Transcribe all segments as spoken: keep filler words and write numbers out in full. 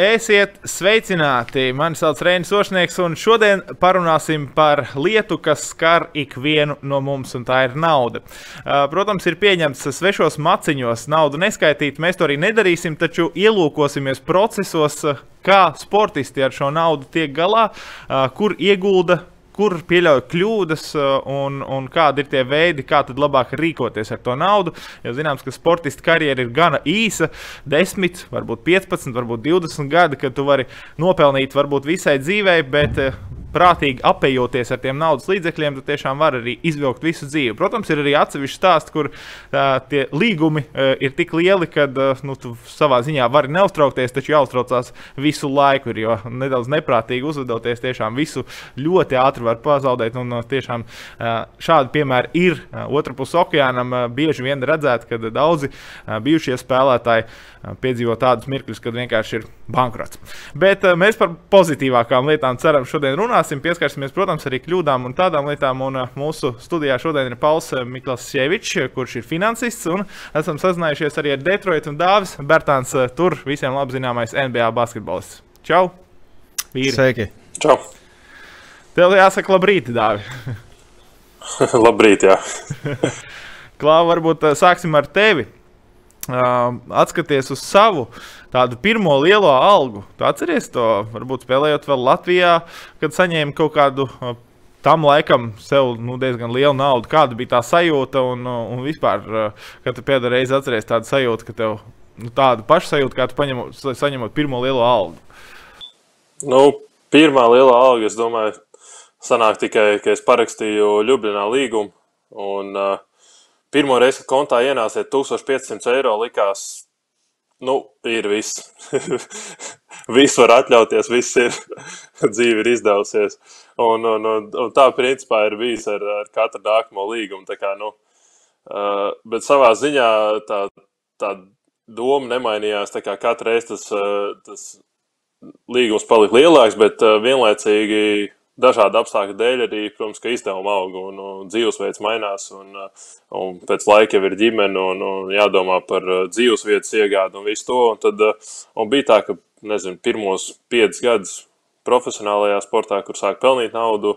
Esiet sveicināti! Mani sauc Reinis Ošnieks, un šodien parunāsim par lietu, kas skar ikvienu no mums, un tā ir nauda. Protams, ir pieņemts svešos maciņos naudu neskaitīt, mēs to arī nedarīsim, taču ielūkosimies procesos, kā sportisti ar šo naudu tiek galā, kur iegulda, kur pieļauj kļūdas un, un kādi ir tie veidi, kā tad labāk rīkoties ar to naudu. Jo zināms, ka sportista karjera ir gana īsa, desmit, varbūt piecpadsmit, varbūt divdesmit gadi, kad tu vari nopelnīt varbūt visai dzīvei, bet prātīgi apējoties ar tiem naudas līdzekļiem, tu tiešām var arī izvilkt visu dzīvi. Protams, ir arī atsevišķi stāsti, kur uh, tie līgumi uh, ir tik lieli, kad uh, nu, tu savā ziņā vari neuztraukties, taču jāuztraucās visu laiku, jo nedaudz neprātīgi uzvedoties tiešām visu ļoti ātri var pazaudēt, un uh, tiešām uh, šādi piemēri ir uh, otra pus okeānam uh, bieži vien redzēt, kad daudzi uh, bijušie spēlētāji uh, piedzīvo tādus mirkļus, kad vienkārši ir bankrots. Bet uh, mēs par pozitīvākām lietām ceram šodien runāt. Pieskarsimies, protams, arī kļūdām un tādām lietām, un mūsu studijā šodien ir Pauls Miklasjevičs, kurš ir finansists, un esam sazinājušies arī ar Detroit un Dāvis Bertāns, tur visiem labzināmais N B A basketbolists. Čau! Vīri! Sveiki! Čau! Tev jāsaka labrīt, Dāvi! Labrīt, jā! Klāva, varbūt sāksim ar tevi. Uh, atskaties uz savu tādu pirmo lielo algu. Tu atceries to, varbūt spēlējot vēl Latvijā, kad saņēmi kaut kādu uh, tam laikam sev nu, diezgan lielu naudu. Kāda bija tā sajūta un, un vispār, uh, kad tu pēdējā reizi atceries tādu sajūtu, ka tev nu, tādu pašu sajūtu, kā tu paņemot, saņemot pirmo lielo algu? Nu, pirmā lielā alga, es domāju, sanāk tikai, ka es parakstīju Ljubļanā līgumu un uh, pirmo reizi, kad kontā ienāsiet tūkstoš piecsimt eiro, likās, nu, ir viss. Viss var atļauties, viss ir, dzīve ir izdevusies. Un, un, un, un tā principā ir bijis ar, ar katru nākamo līgumu. Tā kā, nu, uh, bet savā ziņā tā, tā doma nemainījās, tā kā katru reizi tas, uh, tas līgums palika lielāks, bet uh, vienlaicīgi dažādu apstākļu dēļ arī, protams, ka izdevuma aug un, un dzīvesveids mainās un, un pēc laika jau ir ģimene un, un jādomā par dzīvesvietas iegādi un visu to. Un tad un bija tā, ka, nezinu, pirmos piecus gadus profesionālajā sportā, kur sāk pelnīt naudu,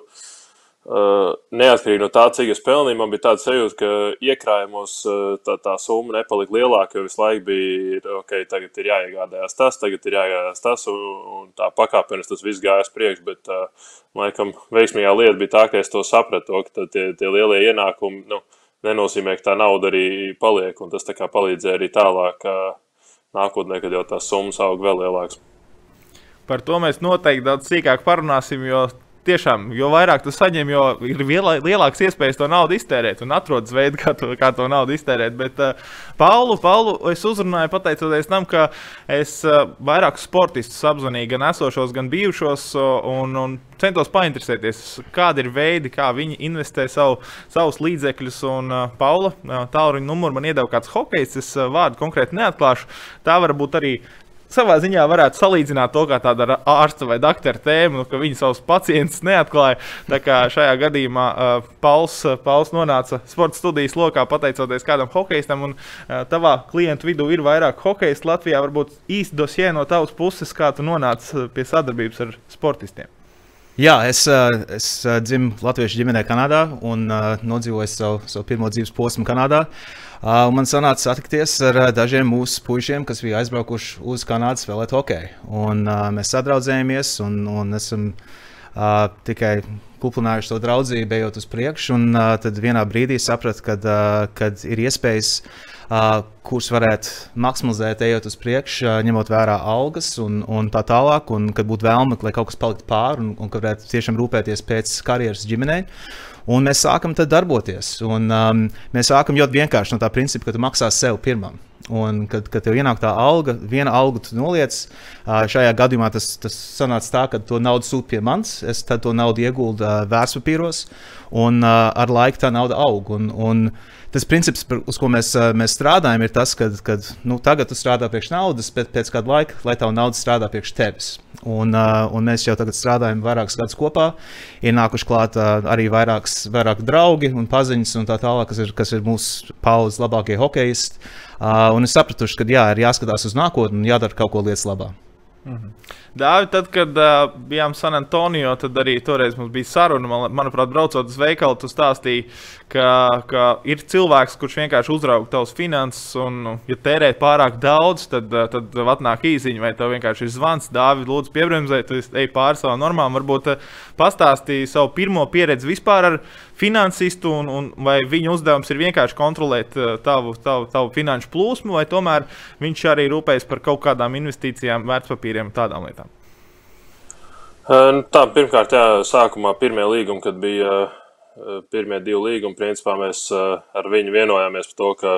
neatkarīgi no tā, cik es pelnīju, man bija tāda sajūta, ka iekrājumos tā, tā summa nepalika lielāka, jo visu laiku bija, ok, tagad ir jāiegādājās tas, tagad ir jāiegādājās tas, un, un tā pakāpenes tas viss gājas priekš, bet, laikam, veiksmīgā lieta bija tā, ka es to sapratu, ka tie, tie lielie ienākumi, nu, nenozīmē, ka tā nauda arī paliek, un tas tā kā palīdzēja arī tālāk nākotnē, kad jau tās summas aug vēl lielāks. Par to mēs noteikti daudz sīkāk parunāsim, jo tiešām, jo vairāk tu saņem, jo ir lielāks iespējas to naudu iztērēt un atrodas veidi, kā to, kā to naudu iztērēt. Bet uh, Paulu, Paulu es uzrunāju pateicoties tam, ka es uh, vairākus sportistus apzvanīju, gan esošos, gan bijušos, uh, un, un centos painteresēties, kādi ir veidi, kā viņi investē savu, savus līdzekļus. Un uh, Paula uh, tālruņa numuru man iedeva kāds hokejs, es uh, vārdu konkrēti neatklāšu. Tā varbūt arī savā ziņā varētu salīdzināt to, kā tāda ārsta vai doktora tēma, nu, ka viņi savus pacientus neatklāja. Tā kā šajā gadījumā uh, Pauls, Pauls nonāca sporta studijas lokā pateicoties kādam hokejistam, un uh, tavā klientu vidū ir vairāk hokejistu Latvijā. Varbūt īsti dosjē no tavas puses, kā tu nonāci pie sadarbības ar sportistiem. Jā, es, es dzimu latviešu ģimenē Kanādā un uh, nodzīvoju savu, savu pirmo dzīves posmu Kanādā. Uh, man sanāca satikties ar dažiem mūsu puišiem, kas bija aizbraukuši uz Kanādu spēlēt hokeju. Un, uh, mēs sadraudzējamies un, un esam uh, tikai kuplinājuši to draudzību, ejot uz priekšu. Un uh, tad vienā brīdī sapratu, kad, uh, kad ir iespējas, uh, kuras varētu maksimalizēt, ejot uz priekšu, uh, ņemot vērā algas un, un tā tālāk, un kad būtu vēlme, lai kaut kas paliktu pāri un, un ka varētu tiešām rūpēties pēc karjeras ģimenei. Un mēs sākam tad darboties. Un, um, mēs sākam ļoti vienkārši no tā principa, ka tu maksā sev pirmam. Un kad, kad tev ienāk tā alga, viena algu tu noliec, uh, šajā gadījumā tas, tas sanāca tā, ka to naudu sūt pie manis, es tad to naudu ieguldu uh, vērtspapīros, un uh, ar laiku tā nauda aug. Un, un tas princips, uz ko mēs, uh, mēs strādājam, ir tas, ka nu, tagad tu strādā priekš naudas, bet pēc kāda laika, lai tavu naudu strādā priekš tevis. Un, uh, un mēs jau tagad strādājam vairākus gadus kopā, ir nākuši klāt uh, arī vairāks, vairāk draugi un paziņas un tā tālāk, kas ir, kas ir mūsu paudzes labākie hokejisti. Uh, un es sapratuši, ka jā, ir jāskatās uz nākotni un jādara kaut ko lietas labā. Mm-hmm. Dāvi, tad, kad uh, bijām San Antonio, tad arī toreiz mums bija saruna. Man, manuprāt, braucot uz veikalu, tu stāstīji, ka, ka ir cilvēks, kurš vienkārši uzrauga tavas finanses, un, ja tērē pārāk daudz, tad, tad atnāk īziņa, vai tev vienkārši ir zvans. Dāvi, lūdzu, piebremzē, tu ej pāri savām normām. Varbūt uh, pastāstīji savu pirmo pieredzi vispār ar finansistu, un, un vai viņa uzdevums ir vienkārši kontrolēt uh, tavu, tavu, tavu finanšu plūsmu, vai tomēr viņš arī rūpējas par kaut kādām investīcijām, vērtspapīriem, tādām lietām? Tā, pirmkārt, jā, sākumā pirmie līgumi, kad bija pirmie divi līgumi, principā mēs ar viņu vienojāmies par to, ka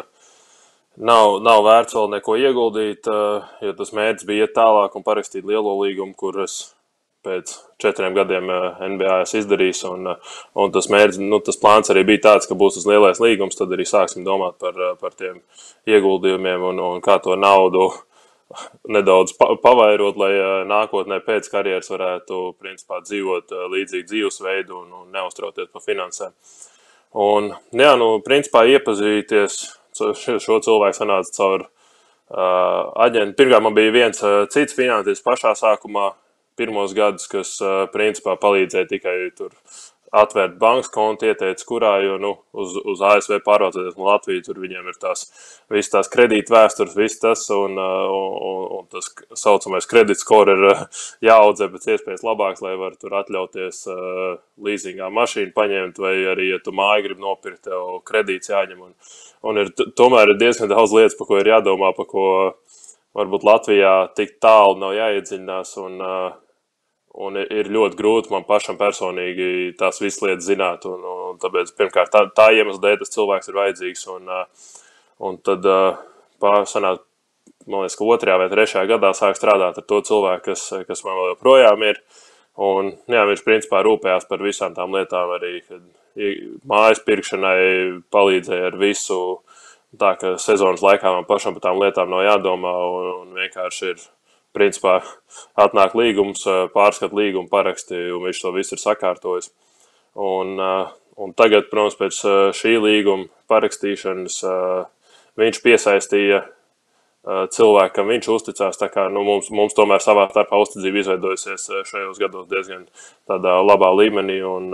nav, nav vērts vēl neko ieguldīt, jo tas mērķis bija iet tālāk un parakstīt lielo līgumu, kur es pēc četriem gadiem N B A esmu izdarījis, un, un tas mērķis, nu, tas plāns arī bija tāds, ka būs tas lielais līgums, tad arī sāksim domāt par, par tiem ieguldījumiem un, un kā to naudu nedaudz pavairot, lai nākotnē pēc karjeras varētu principā dzīvot līdzīgu dzīvesveidu un, un neuztrauties par finansēm. Un, jā, nu, principā iepazīties šo cilvēku sanāca caur uh, aģentu. Pirmkārt, man bija viens uh, cits finansists pašā sākumā, pirmos gadus, kas uh, principā palīdzēja tikai tur atvērt bankas kontu, ieteica, kurā, jo nu, uz, uz A S V pārvācoties no Latvijas, tur viņiem ir tās, visas tās kredīta vēstures, viss tas, un, un, un tas saucamais kredīt skor ir jāaudzē pēc iespējas labāks, lai var tur atļauties uh, līzingā mašīnu paņemt, vai arī, ja tu māju grib nopirkt, tev kredīts jāņem. Un, un ir, tomēr ir diezgan daudz lietas, par ko ir jādomā, par ko varbūt Latvijā tik tālu nav jāiedziļinās, un uh, Un ir ļoti grūti man pašam personīgi tās visas lietas zināt, un, un tāpēc, pirmkārt, tā, tā iemesla dēļ tas cilvēks ir vajadzīgs, un, un tad pārsanāt, man liekas, ka otrajā vai trešajā gadā sāk strādāt ar to cilvēku, kas, kas man vēl joprojām ir, un, jā, viņš principā rūpējās par visām tām lietām arī, kad mājas pirkšanai palīdzēja ar visu, tā, ka sezonas laikā man pašam par tām lietām nav jādomā, un, un vienkārši ir principā atnāk līgums, pārskat līgumu paraksti, un viņš to visu ir sakārtojis. Un, un tagad, protams, pēc šī līguma parakstīšanas viņš piesaistīja cilvēkam, viņš uzticās, tā kā nu, mums, mums tomēr savā starpā uzticība izveidojusies šajos gados diezgan tādā labā līmenī, un,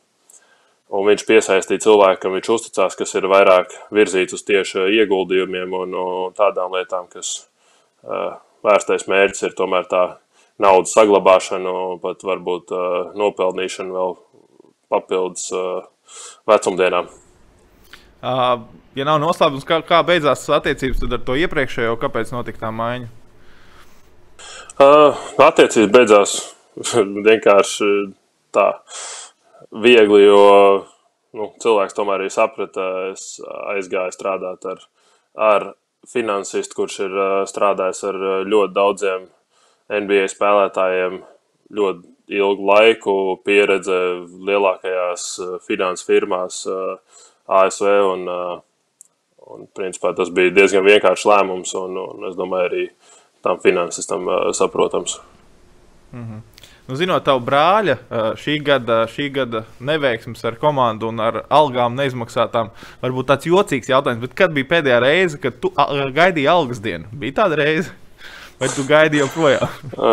un viņš piesaistīja cilvēkam, viņš uzticās, kas ir vairāk virzīts uz tieši ieguldījumiem un, un tādām lietām, kas vērstais mērķis ir tomēr tā naudas saglabāšana un pat varbūt uh, nopelnīšana vēl papildus uh, vecumdienām. Uh, ja nav noslēpums, kā, kā beidzās attiecības tad ar to iepriekšējo, kāpēc notika tā maiņa? Uh, attiecības beidzās vienkārši tā viegli, jo nu, cilvēks tomēr arī saprata, es aizgāju strādāt ar, ar finansistu, kurš ir strādājis ar ļoti daudziem N B A spēlētājiem ļoti ilgu laiku, pieredze lielākajās finanses firmās A S V, un, un principā tas bija diezgan vienkāršs lēmums, un, un es domāju arī tam finansistam saprotams. Mm-hmm. Nu, zinot tavu brāļa, šī gada, šī gada neveiksmes ar komandu un ar algām neizmaksātām, varbūt tāds jocīgs jautājums, bet kad bija pēdējā reize, kad tu gaidīji algas dienu? Bija tāda reize? Vai tu gaidīji joprojām?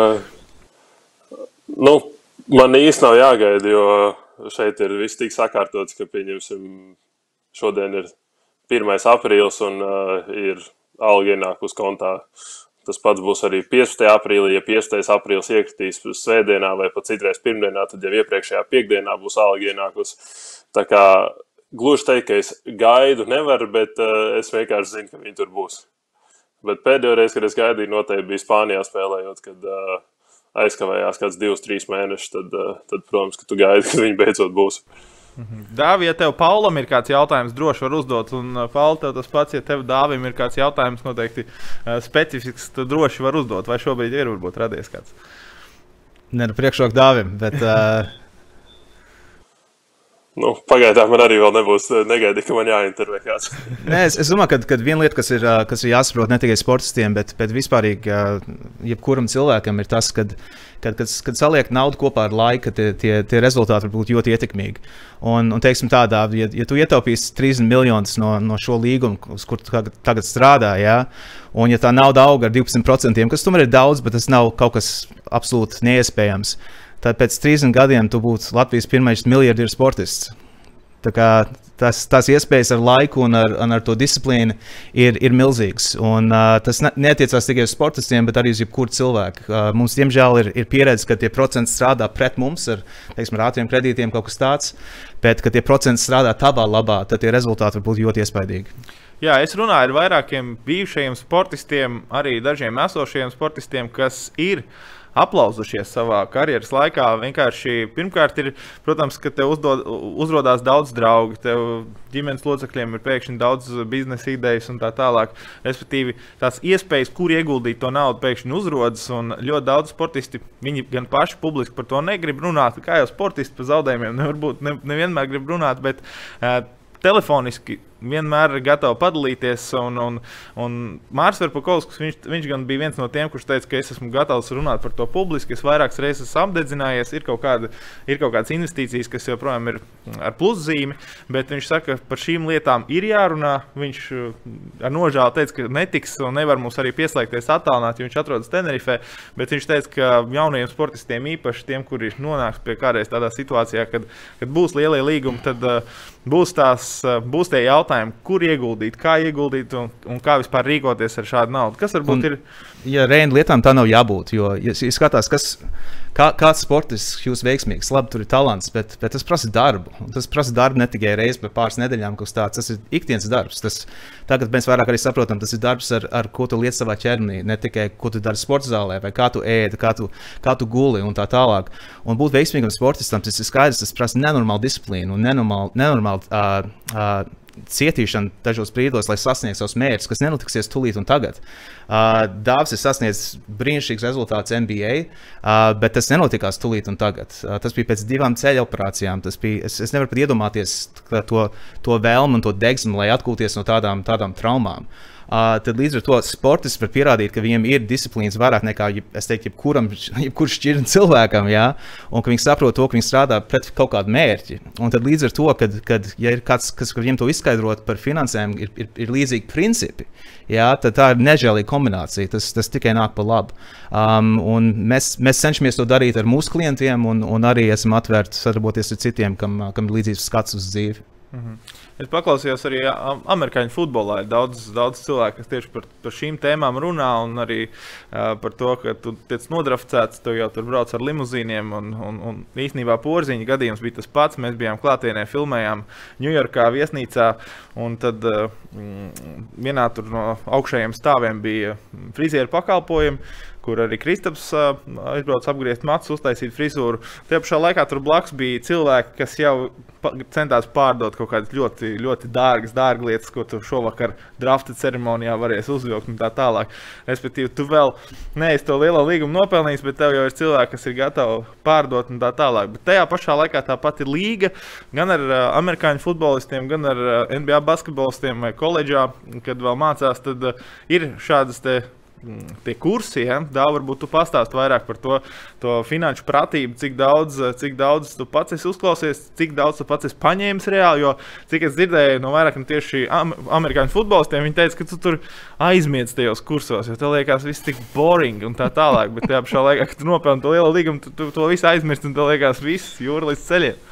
Uh, nu, man īsti nav jāgaida, jo šeit ir viss tik sakārtots, ka, pieņemsim, šodien ir pirmais aprīlis un uh, ir alga ienāk uz kontā. Tas pats būs arī piecpadsmitajā aprīlī, ja piecpadsmitais aprīlis iekritīs svētdienā vai pat citreiz pirmdienā, tad jau iepriekšējā piekdienā būs alga ienākus. Tā kā gluži teikt, ka es gaidu nevaru, bet uh, es vienkārši zinu, ka viņi tur būs. Bet pēdējo reizi, kad es gaidīju, noteikti bija Spānijā spēlējot, kad uh, aizkavējās kāds divus, trīs mēnešus, tad, uh, tad, protams, ka tu gaidi, kad viņi beidzot būs. Dāvi, ja tev Paulam ir kāds jautājums, droši var uzdot, un Pauli, tev tas pats, ja tev Dāvim ir kāds jautājums noteikti uh, specifisks, tad droši var uzdot, vai šobrīd ir varbūt radies kāds? Ne, nu priekšrok Dāvim, bet... Uh... Nu, pagaidām man arī vēl nebūs negaidīt, ka man jāintervē kāds. Nē, es, es domāju, ka, ka viena lieta, kas ir, kas ir jāsaprot ne tikai sportistiem, bet, bet vispārīgi jebkuram cilvēkam ir tas, kad, kad, kad, kad saliek naudu kopā ar laiku, tie, tie, tie rezultāti var būt ļoti ietekmīgi. Un, un teiksim tādā, ja, ja tu ietaupīsi trīsdesmit miljonus no, no šo līgumu, uz kur tu tagad strādā, ja, un ja tā nauda auga ar divpadsmit procentiem, kas tomēr ir daudz, bet tas nav kaut kas absolūti neiespējams, tad pēc trīsdesmit gadiem tu būtu Latvijas pirmais miljardieru sportists. Tā kā tas, tās iespējas ar laiku un ar, un ar to disciplīnu ir, ir milzīgas. Un, uh, tas ne, neatiecās tikai uz sportistiem, bet arī uz jebkuru cilvēku. Uh, mums, diemžēl, ir, ir pieredze, ka tie procenti strādā pret mums ar, teiksim, ar ātriem kredītiem, kaut kas tāds, bet, ka tie procenti strādā tavā labā, tad tie rezultāti var būt ļoti iespaidīgi. Jā, es runāju ar vairākiem bijušajiem sportistiem, arī dažiem esošiem sportistiem, kas ir aplauzušies savā karjeras laikā. Vienkārši pirmkārt ir, protams, ka tev uzdod, uzrodās daudz draugi, tev ģimenes locekļiem ir pēkšņi daudz biznesa idejas un tā tālāk. Respektīvi, tās iespējas, kur ieguldīt to naudu, pēkšņi uzrodas, un ļoti daudz sportisti, viņi gan paši publiski par to negrib runāt, kā jau sportisti par zaudējumiem nevar būt, ne, nevienmēr grib runāt, bet uh, telefoniski vienmēr ir gatavi padalīties. Un, un, un Māris Verpakovskis, viņš, viņš gan bija viens no tiem, kurš teica, ka es esmu gatavs runāt par to publiski. Es vairākas reizes esmu apdedzinājies, ir kaut, kāda, ir kaut kādas investīcijas, kas joprojām ir ar pluszīmi, bet viņš saka, ka par šīm lietām ir jārunā. Viņš ar nožēlu teica, ka netiks un nevar mums arī pieslēgties attālināt, jo viņš atrodas Tenerifē, bet viņš teica, ka jaunajiem sportistiem īpaši tiem, kuri nonāks pie kādreiz tādā situācijā, kad, kad būs lielie līgumi, tad uh, būs, tās, uh, būs tie jautājumi, kur ieguldīt, kā ieguldīt un, un kā vispār rīkoties ar šādu naudu. Kas varbūt un, ir? Ja reāli lietām tā nav jābūt, jo, ja, ja skatās, kas, kā, kāds sportists kļūst veiksmīgs, labi, tur ir talants, bet, bet tas prasa darbu. Un tas prasa darbu ne tikai reizi pēc pāris nedēļām, kas tāds, tas ir ikdienas darbs. Tas, tagad mēs vairāk arī saprotam, tas ir darbs, ar, ar ko tu liec savā ķermenī, ne tikai ko tu dari sporta zālē, vai kā tu ēdi, kā tu, kā tu guli un tā tālāk. Un būt veiksmīgam sportistam, tas ir skaidrs, tas prasa nenormālu disciplīnu un nenormālu, nenormālu uh, uh, cietīšanu dažos brīdos, lai sasniegtu savus mērķus, kas nenotiksies tūlīt un tagad. Uh, Dāvis ir sasniedzis brīnišķīgs rezultāts N B A, uh, bet tas nenotikās tūlīt un tagad. Uh, tas bija pēc divām ceļa operācijām. Tas bija, es, es nevaru pat iedomāties to, to vēlmu un to degsmu, lai atgūties no tādām, tādām traumām. Uh, tad līdz ar to sportists var pierādīt, ka viņiem ir disciplīnas vairāk nekā, es teiktu, jebkuram, jebkurš šķirnam cilvēkam, jā, un ka viņi saprot to, ka viņi strādā pret kaut kādu mērķi. Un tad līdz ar to, kad, kad ja ir kāds, kas viņiem to izskaidrot par finansēm, ir, ir, ir līdzīgi principi, jā, tad tā ir nežēlīga kombinācija, tas, tas tikai nāk pa labu. Um, un mēs, mēs cenšamies to darīt ar mūsu klientiem, un, un arī esam atvērti sadarboties ar citiem, kam, kam ir līdzīgs skats uz dzīvi. Mm-hmm. Es paklausījos arī amerikāņu futbolā. Ir daudz, daudz cilvēku, kas tieši par, par šīm tēmām runā, un arī uh, par to, ka tu tiec nodraftēts, tu jau tur brauc ar limuzīniem, un, un, un īstenībā Porziņa gadījums bija tas pats. Mēs bijām klātienē, filmējām Ņujorkā viesnīcā, un tad uh, vienā tur no augšējiem stāviem bija frizieru pakalpojumi, kur arī Kristaps uh, aizbrauc apgriezt matus, uztaisīt frizūru. Tajā pašā laikā tur blakus bija cilvēki, kas jau pa centās pārdot kaut kādas ļoti, ļoti dārgas, dārgas lietas, ko tu šovakar drafta ceremonijā varēsi uzvilkt un tā tālāk. Respektīvi, tu vēl neesi to lielo līgumu nopelnījis, bet tev jau ir cilvēki, kas ir gatavi pārdot un tā tālāk. Bet tajā pašā laikā tā pati līga, gan ar uh, amerikāņu futbolistiem, gan ar uh, N B A basketbolistiem vai koledžā, kad vēl mācās, tad uh, ir šādas te tie kursi, ja? Dā, varbūt tu pastāst vairāk par to, to finanšu pratību, cik daudz, cik daudz tu pats esi uzklausies, cik daudz tu pats esi paņēmis reāli, jo cik es dzirdēju no vairākiem tieši am amerikāņu futbolistiem, viņi teica, ka tu tur aizmiedz tajos kursos, jo tev liekas viss tik boring un tā tālāk, bet tajā pašā laikā, kad tu nopelni to lielo līgumu, tu, tu to visu aizmirst un tev liekas viss jūra līdz ceļiem.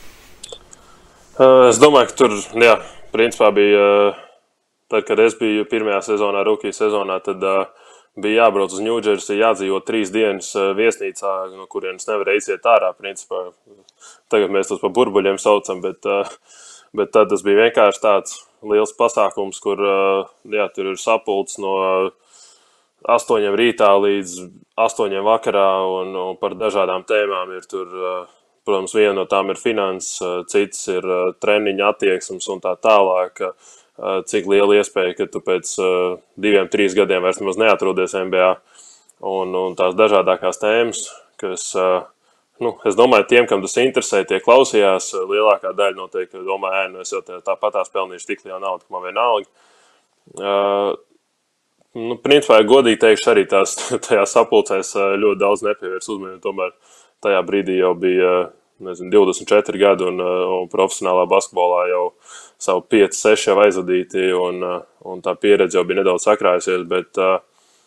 Uh, es domāju, ka tur, jā, principā bija, uh, tad, kad es biju pirmajā sezonā, rookie sezonā, tad uh, bija jābrauc uz Ņūdžersiju, jādzīvot trīs dienas viesnīcā, no kurienes nevarēja iziet ārā, principā. Tagad mēs tos pa burbuļiem saucam, bet, bet tad tas bija vienkārši tāds liels pasākums, kur, jā, tur ir sapulcs no astoņiem rītā līdz astoņiem vakarā, un, un par dažādām tēmām ir tur, protams, viena no tām ir finanses, cits ir treniņa attieksmes un tā tālāk, cik liela iespēja, ka tu pēc uh, diviem, trīs gadiem vairs nemaz neatrodies N B A. Un, un tās dažādākās tēmas, kas uh, nu, es domāju, tiem, kam tas interesē, tie klausījās, lielākā daļa noteikti domāju, ē, nu es jau tāpatās pelnīšu tik lielu naudu, ka man vienalga. Uh, nu, principā, godīgi teikšu, arī tās tajā sapulcēs ļoti daudz nepievērs uzmanību. Tomēr tajā brīdī jau bija, nezinu, divdesmit četri gadi un, un profesionālā basketbolā jau savu pieci, seši jau aizvadīti un, un tā pieredze jau bija nedaudz sakrājusies, bet uh,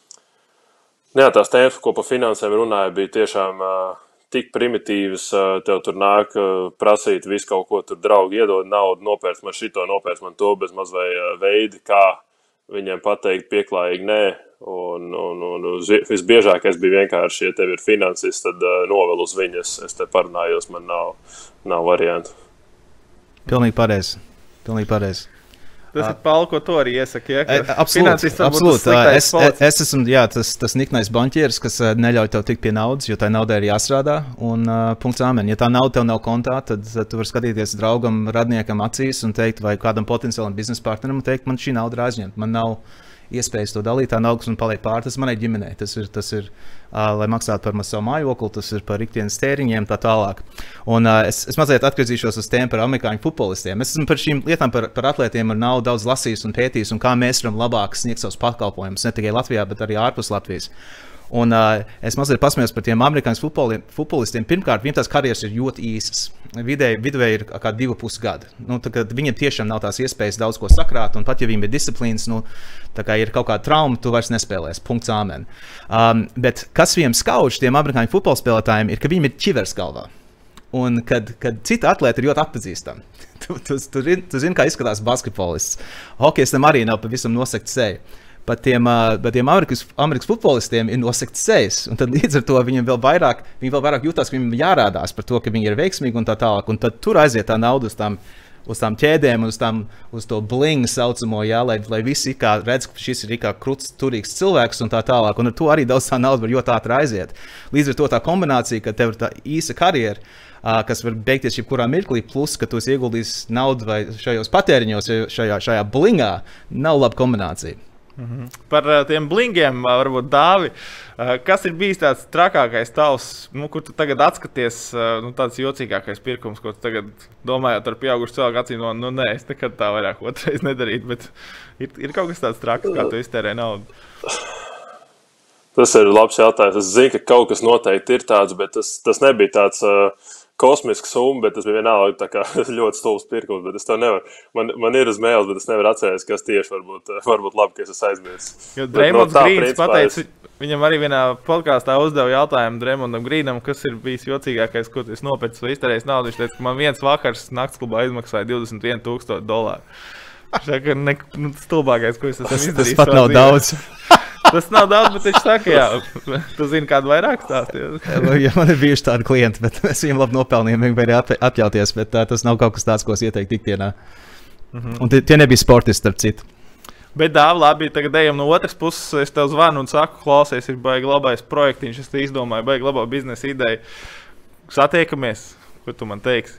jā, tās tēmas, ko pa finansēm runāja, bija tiešām uh, tik primitīvas, uh, tev tur nāk uh, prasīt visu kaut ko, tur draugi iedod naudu, nopērts man šito, nopērts man to, bez maz vai uh, veidi, kā viņiem pateikt pieklājīgi nē, un, un, un visbiežākais bija vienkārši, ja tev ir finansis, tad uh, novel uz viņas, es te parunājos, man nav, nav variantu. Pilnīgi pareizi, pilnīgi pareizi. Tas uh, ir Paul, ko tu arī iesaki, ja? Absolūti, absolūti. Es, es, es esmu, jā, tas, tas niknais banķieris, kas neļauj tev tikt pie naudas, jo tai naudai ir jāstrādā, un uh, punkts āmen. Ja tā nauda tev nav kontā, tad uh, tu vari skatīties draugam, radniekam acīs un teikt, vai kādam potenciālam biznesa partneram un teikt, man šī nauda ir aizņemta, man nav iespējas to dalīt, tā nauda, kas man paliek pār, tas manai ģimenei. Tas ir, tas ir uh, lai maksātu par savu mājokli, tas ir par ikdienas tēriņiem, tā tālāk. Un uh, es, es mazliet atgriezīšos uz tēmu par amerikāņu futbolistiem. Es esmu par šīm lietām, par, par atlētiem ar naudu daudz lasījis un pētījis, un kā mēs varam labāk sniegt savus pakalpojumus, ne tikai Latvijā, bet arī ārpus Latvijas. Un uh, es mazliet pasmējos par tiem amerikāņu futbolistiem. Pirmkārt, viņiem tās karjeras ir ļoti īsas. Vidēji, vidēji ir kā divi pus gadi. Nu, viņiem tiešām nav tās iespējas daudz ko sakrāt, un pat ja viņiem ir disciplīnas, nu, tā kā ir kaut kāda trauma, tu vairs nespēlēsi. Punkts āmen. Um, bet kas viņiem skauž, tiem amerikāņu futbola spēlētājiem, ir, ka viņiem ir ķivers galvā. Un kad, kad cita atlēta ir ļoti atpazīstama. tu, tu, tu, tu, tu zini, kā izskatās basketbolists. Hokejistam arī nav pavisam nosegta seja. Bet tiem, bet tiem Amerikas, Amerikas futbolistiem ir nosegts sejas. Un tad līdz ar to viņiem vēl vairāk, viņi vēl vairāk jutās, ka viņiem jārādās par to, ka viņi ir veiksmīgi un tā tālāk. Un tad tur aiziet tā nauda uz tām, uz tām ķēdēm, uz, tām, uz to blingu saucamo, jā, lai, lai visi kā redz, ka šis ir kā kruts, turīgs cilvēks un tā tālāk. Un ar to arī daudz tā nauda var ļoti ātri aiziet. Līdz ar to tā kombinācija, ka tev ir tā īsa karjera, Uh, kas var beigties jebkurā mirklī, plus, ka tu ieguldīsi naudu vai šajos patēriņos, šajā, šajā blingā, nav laba kombinācija. Mm-hmm. Par uh, tiem blingiem, uh, varbūt Dāvi, uh, kas ir bijis tāds trakākais tavs, nu, kur tu tagad atskaties, uh, nu, tāds jocīgākais pirkums, ko tu tagad domājot ar pieaugušu cilvēku acīm, no, nu, nē, es nekad tā vairāk otrais nedarītu, bet ir, ir kaut kas tāds traks, kā tu iztērē naudu? Tas ir labs jautājums. Es zinu, ka kaut kas noteikti ir tāds, bet tas, tas nebija tāds uh, kosmisks summa, bet tas bija vienalga tā kā ļoti stulbs pirkums, bet es to nevaru. Man, man ir uz mēles, bet es nevaru atcerēties, kas tieši varbūt, varbūt labi, ka es esmu aizmirsis. Jo Dreymonds no Grīns pateica, es... viņam arī vienā podkāstā uzdeva jautājumu Dreymondam Grīnam, kas ir bijis jocīgākais, ko tu esi nopērcis vai iztērējis naudu. Viņš teica, ka man viens vakars naktsklubā izmaksāja divdesmit vienu tūkstošu dolāru. Viņš saka, ne, nu, stulbākais, ko es esmu izdarījis. Tas pat nav dzīvē. Daudz. Tas nav daudz, bet viņš saka, jā, tu zini kādu vairāk stāstīju. Ja man ir bijuši tādi klienti, bet es viņiem labi nopelnīju, viņi var atļauties, bet tā, tas nav kaut kas tāds, ko es ieteiktu ikdienā. Mm-hmm. Un tie, tie nebija sportisti, starp citu. Bet Dāvi, labi, tagad ejam no otras puses, es tev zvanu un saku, klausies, ir baigi labais projektiņš, es te izdomāju, baigi labā biznesa ideja. Satiekamies, ko tu man teiksi?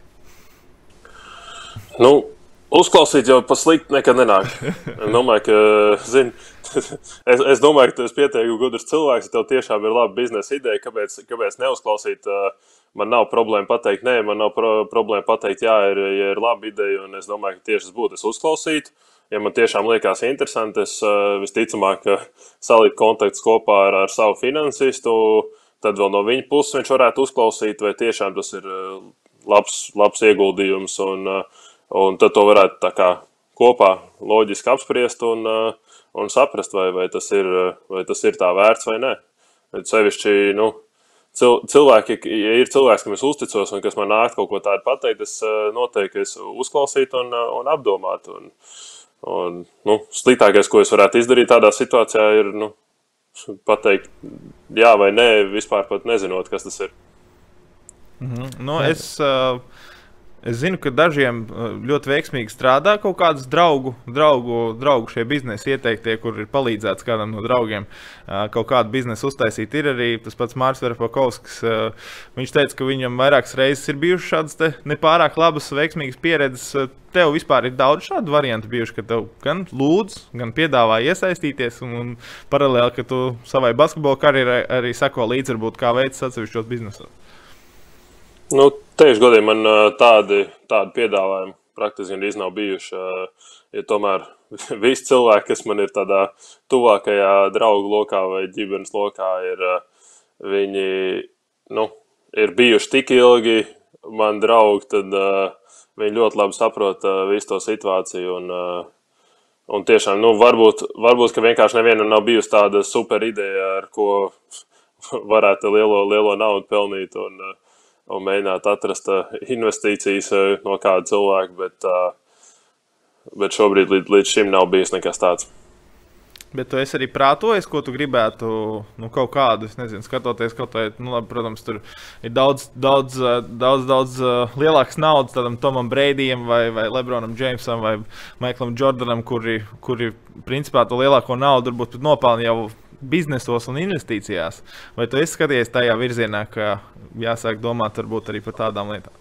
Nu, uzklausīt jau pa slikti nekad nenāk. Es domāju, ka, zini, es, es domāju, ka tu esi pietiekami gudrs cilvēks, ja tev tiešām ir laba biznesa ideja, kāpēc, kāpēc neuzklausīt. Man nav problēma pateikt nē, man nav pro, problēma pateikt jā, ir, ja ir laba ideja, un es domāju, ka tieši tas būtu, es uzklausītu. Ja man tiešām liekas interesanti, es visticamāk salikt kontaktus kopā ar, ar savu finansistu, tad vēl no viņa puses viņš varētu uzklausīt, vai tiešām tas ir labs, labs ieguldījums, un Un tad to varētu tā kā kopā loģiski apspriest un, un saprast, vai, vai, tas ir, vai tas ir tā vērts vai nē. Sevišķi, nu, cil, cilvēki, ja ir cilvēks, kam es uzticos un kas man nāk kaut ko tādu pateikt, es noteikti es uzklausītu un, un apdomātu. Un, un, nu, sliktākais, ko es varētu izdarīt tādā situācijā, ir nu, pateikt jā vai nē, vispār pat nezinot, kas tas ir. Mhm. Nu, es... Uh... Es zinu, ka dažiem ļoti veiksmīgi strādā kaut kādas draugu, draugu, draugu šie biznesi ieteiktie, kur ir palīdzēts kādam no draugiem kaut kādu biznesu uztaisīt. Ir arī tas pats Māris Verpakovskis. Viņš teica, ka viņam vairākas reizes ir bijušas šādas te nepārāk labas, veiksmīgas pieredzes. Tev vispār ir daudz šādu variantu bijuši, ka tev gan lūdz, gan piedāvā iesaistīties un, un paralēli, ka tu savai basketbola karjerai arī sako līdzi, varbūt kā veids atsevišķos biznesos. Nu, teikšu godīgi, man tādi, tādi piedāvājumi praktiski gandrīz nav bijuši. Ja tomēr visi cilvēki, kas man ir tādā tuvākajā draugu lokā vai ģimenes lokā, ir, viņi nu, ir bijuši tik ilgi man draugi, tad uh, viņi ļoti labi saprot uh, visu to situāciju. Un, uh, un tiešām, nu, varbūt, varbūt, ka vienkārši nevienam nav bijusi tāda super ideja, ar ko varētu lielo, lielo naudu pelnīt un, uh, un mēģināt atrast uh, investīcijas uh, no kāda cilvēka, bet, uh, bet šobrīd līdz, līdz šim nav bijis nekas tāds. Bet tu esi arī prātojis, ko tu gribētu, nu, kaut kādu, es nezinu, skatoties kaut vai, nu, labi, protams, tur ir daudz, daudz, daudz, daudz uh, lielāks naudas tādam Tomam Breidijam vai, vai Lebronam Jamesam vai Michaelam Jordanam, kuri, kuri, principā, to lielāko naudu varbūt nopelna jau biznesos un investīcijās. Vai tu esi skatījies tajā virzienā, ka jāsāk domāt varbūt arī par tādām lietām?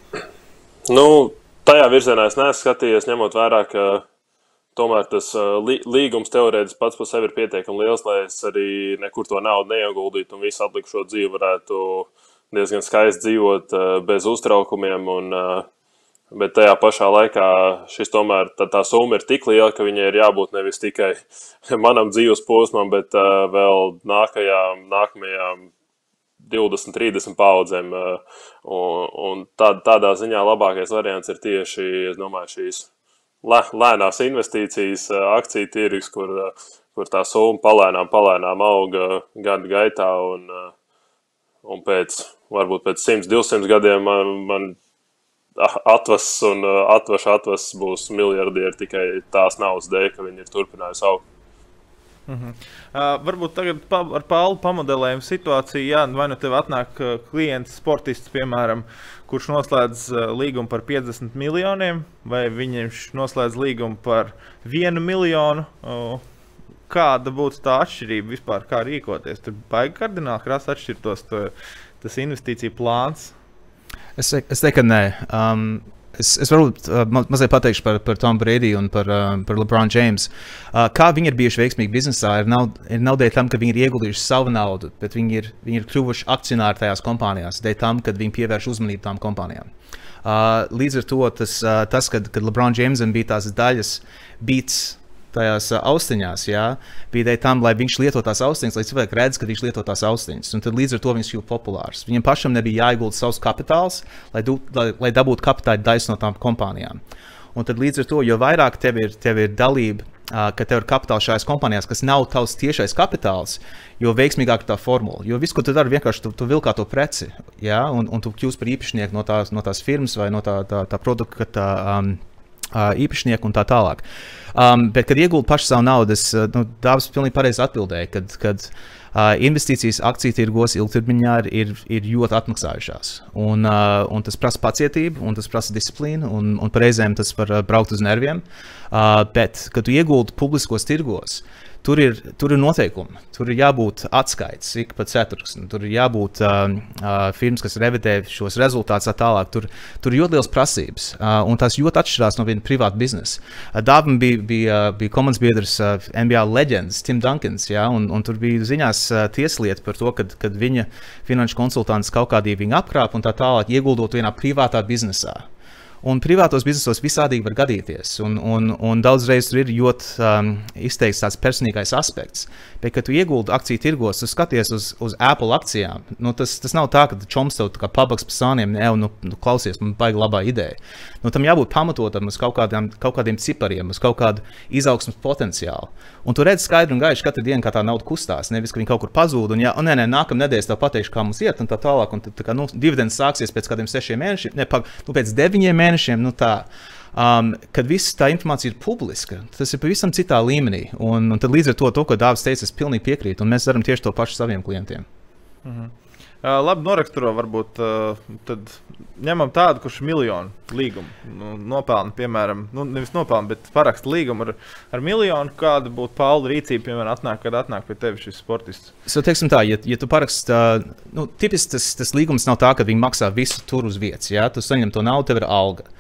Nu, tajā virzienā es neesmu skatījies, ņemot vērā, ka tomēr tas līgums teorētiski pats par sevi ir pietiekami liels, lai es arī nekur to naudu neieguldītu un visu atlikušo dzīvi varētu diezgan skaisti dzīvot bez uztraukumiem. Un, bet tajā pašā laikā šis tomēr tā, tā summa ir tik liela, ka viņai ir jābūt nevis tikai manam dzīves posmam, bet vēl nākajām, nākamajām divdesmit, trīsdesmit paudzēm. Un, un tā, tādā ziņā labākais variants ir tieši, es domāju, šīs lēnās investīcijas, akciju tirgus, kur, kur tā summa palēnām, palēnām auga gadu gaitā un, un pēc, varbūt pēc simt, divsimt gadiem man, man atvass un atvaš atvass būs miljardieri tikai tās naudas dēļ, ka viņi ir turpinājusi augt. Mhm. Uh, varbūt tagad pa, ar Paulu pamodelējumu situāciju, jā, vai nu tev atnāk uh, klients, sportists, piemēram, kurš noslēdz uh, līgumu par piecdesmit miljoniem, vai viņš noslēdz līgumu par vienu miljonu. Uh, kāda būtu tā atšķirība vispār, kā rīkoties? Tur baigi kardināli krasi atšķirtos to, tas investīciju plāns? Es, es teiktu, ka nē. Um... Es, es varbūt uh, ma mazliet pateikšu par, par Tomu Breidiju un par, uh, par LeBron James. Uh, kā viņi ir bijuši veiksmīgi biznesā, ir, nav, ir nav dēļ tam, ka viņi ir ieguldījuši savu naudu, bet viņi ir, viņi ir kļuvuši akcionāri tajās kompānijās, dēļ tam, kad viņi pievērš uzmanību tām kompānijām. Uh, līdz ar to tas, uh, tas kad, kad LeBron Jamesam bija tās daļas beats tajās uh, austiņās, jā, bija dēļ tam, lai viņš lieto tās austiņas, lai cilvēki redz, ka viņš lieto tās austiņas. Un tad līdz ar to viņš kļuva populārs. Viņam pašam nebija jāiegulda savs kapitāls, lai, du, lai, lai dabūtu kapitāla daļas no tām kompānijām. Un tad līdz ar to, jo vairāk tev ir, tev ir dalība, uh, ka tev ir kapitāls šajās kompānijās, kas nav tavs tiešais kapitāls, jo veiksmīgāk tā formula. Jo viss, ko tu dari, vienkārši tu, tu vilkā to preci, jā, un, un tu kļūsi par īpašnieku no tās, no tās firmas vai no tā, tā, tā produkta, tā, um, Uh, īpašnieku un tā tālāk. Um, bet, kad iegulda pašu savu naudu, es, uh, nu, Dāvis pilnīgi pareizi atbildēja, kad, kad uh, investīcijas akciju tirgos ilgtermiņā ir, ir, ir ļoti atmaksājušās. Un, uh, un tas prasa pacietību, un tas prasa disciplīnu, un, un par reizēm tas var uh, braukt uz nerviem. Uh, bet, kad tu ieguldi publiskos tirgos, Tur ir, tur ir noteikumi, tur ir jābūt atskaites ik pa ceturksni, tur ir jābūt uh, uh, firmas, kas revidē šos rezultātus tālāk. Tur, tur ir ļoti liels prasības, uh, un tās ļoti atšķirās no viena privāta biznesa. Uh, Dāvam bija, bija, bija komandas biedrs uh, N B A leģends Tim Duncans, ja, un, un tur bija ziņās uh, tieslieta par to, kad, kad viņa finanšu konsultants kaut kādī viņu apkrāp un tā tālāk ieguldot vienā privātā biznesā. Un privātos biznesos visādīgi var gadīties, un, un, un daudzreiz tur ir ļoti um, izteikts tāds personīgais aspekts. Bet, kad tu ieguldi akciju tirgos, tu skaties uz, uz Apple akcijām, nu, tas, tas nav tā, ka čoms tev kā pabaks pa sāniem, ne, nu, nu, klausies, man baigi labā ideja. Nu, tam jābūt pamatotam uz kaut kādiem, kaut kādiem cipariem, uz kaut kādu izaugsmas potenciālu. Un tu redz skaidri un gaiši katru dienu, kā tā nauda kustās, nevis, ka viņi kaut kur pazūd, un jā, un nē, nē, nākam nedēļas tev pateikšu, kā mums iet, un tā tālāk, un tad, tā kā, nu, dividends sāksies pēc kādiem sešiem mēnešiem, ne, pag, nu, pēc deviņiem mēnešiem, nu tā. Um, kad viss tā informācija ir publiska, tas ir pavisam citā līmenī, un, un tad līdz ar to, to, ko Dāvis teica, es pilnīgi piekrītu, un mēs darām tieši to pašu saviem klientiem. Mhm. Uh, labi, noraksturo varbūt, uh, tad ņemam tādu, kurš miljonu līgumu nu, nopelna, piemēram, nu, nevis nopelna, bet paraksta līgumu ar, ar miljonu, kāda būtu Paula rīcība, piemēram, atnāk, kad atnāk pie tevi šis sportists? So, teiksim tā, ja, ja tu parakst, uh, nu, tipiski tas, tas līgums nav tā, ka viņi maksā visu tur uz vietas, ja? Tu saņem to naudu, tev ir alga.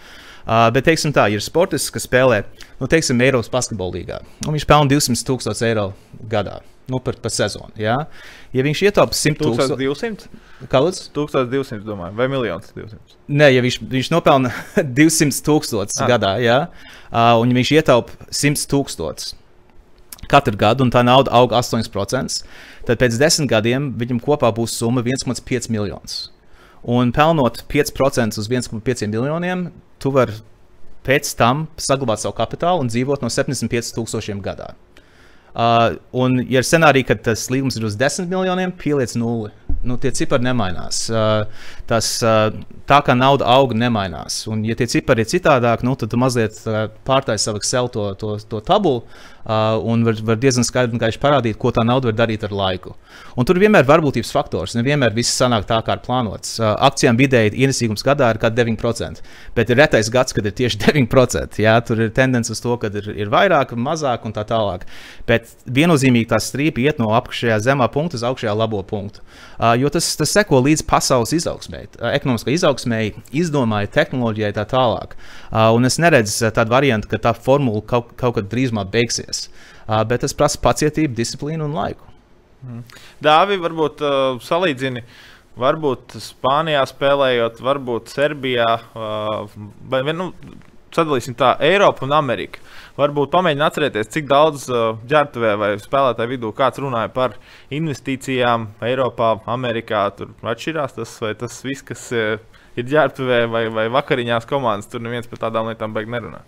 Uh, bet, teiksim tā, ir sportists, kas spēlē, nu, teiksim, Eiropas basketbola līgā. Un viņš pelna divsimt tūkstoši eiro gadā, nu, par, par sezonu, jā. Ja viņš ietaupa simt tūkstoši... tūkstoš divsimt? Kā lūdzu? tūkstoš divsimt, domāju, vai miljons divsimt? Nē, ja viņš, viņš nopelna divsimt tūkstoši ah. gadā, jā, uh, un ja viņš ietaupa simt tūkstoši katru gadu, un tā nauda aug astoņi procenti, tad pēc desmit gadiem viņam kopā būs summa viens komats pieci miljonus. Un pelnot pieci procenti uz viens komats pieci miljoniem, tu vari pēc tam saglabāt savu kapitālu un dzīvot no septiņdesmit pieci tūkstošiem gadā. Uh, un, ja ir scenārija, ka tas līgums ir uz desmit miljoniem, pieliec nulli. Nu, tie cipari nemainās. Uh, tas, uh, tā kā nauda aug, nemainās. Un, ja tie cipari ir citādāk, nu, tad tu mazliet uh, pārtaisi savu Excel to, to, to tabulu uh, un var, var diezgan skaidri un gaiši parādīt, ko tā nauda var darīt ar laiku. Un tur vienmēr ir varbūtības faktors. Nevienmēr viss sanāk tā, kā ir plānots. Uh, akcijām vidēji ienesīgums gadā ir kā deviņi procenti. Bet ir retais gads, kad ir tieši deviņi procenti. Jā, tur ir tendence uz to, ka ir, ir vairāk, mazāk un tā tālāk. Bet viennozīmīgi tā strīpa iet no apakšējā zemā punkta uz augšējā labo punktu. Uh, jo tas, tas seko līdz pasaules izaugsmēji, uh, ekonomiskai izaugsmēji, izdomāja tehnoloģijai tā tālāk. Uh, un es neredzu tādu variantu, ka tā formula kaut, kaut kad drīzumā beigsies. Uh, bet tas prasa pacietību, disciplīnu un laiku. Mm. Dāvi, varbūt uh, salīdzini, varbūt Spānijā spēlējot, varbūt Serbijā, uh, vai, nu, sadalīsim tā, Eiropa un Amerika. Varbūt pamēģini atcerēties, cik daudz uh, ģērbtuvē vai spēlētāju vidū kāds runāja par investīcijām Eiropā, Amerikā. Tur atšķirās tas, vai tas viss, kas uh, ir ģērbtuvē vai, vai vakariņās komandas, tur neviens par tādām lietām beig nerunā.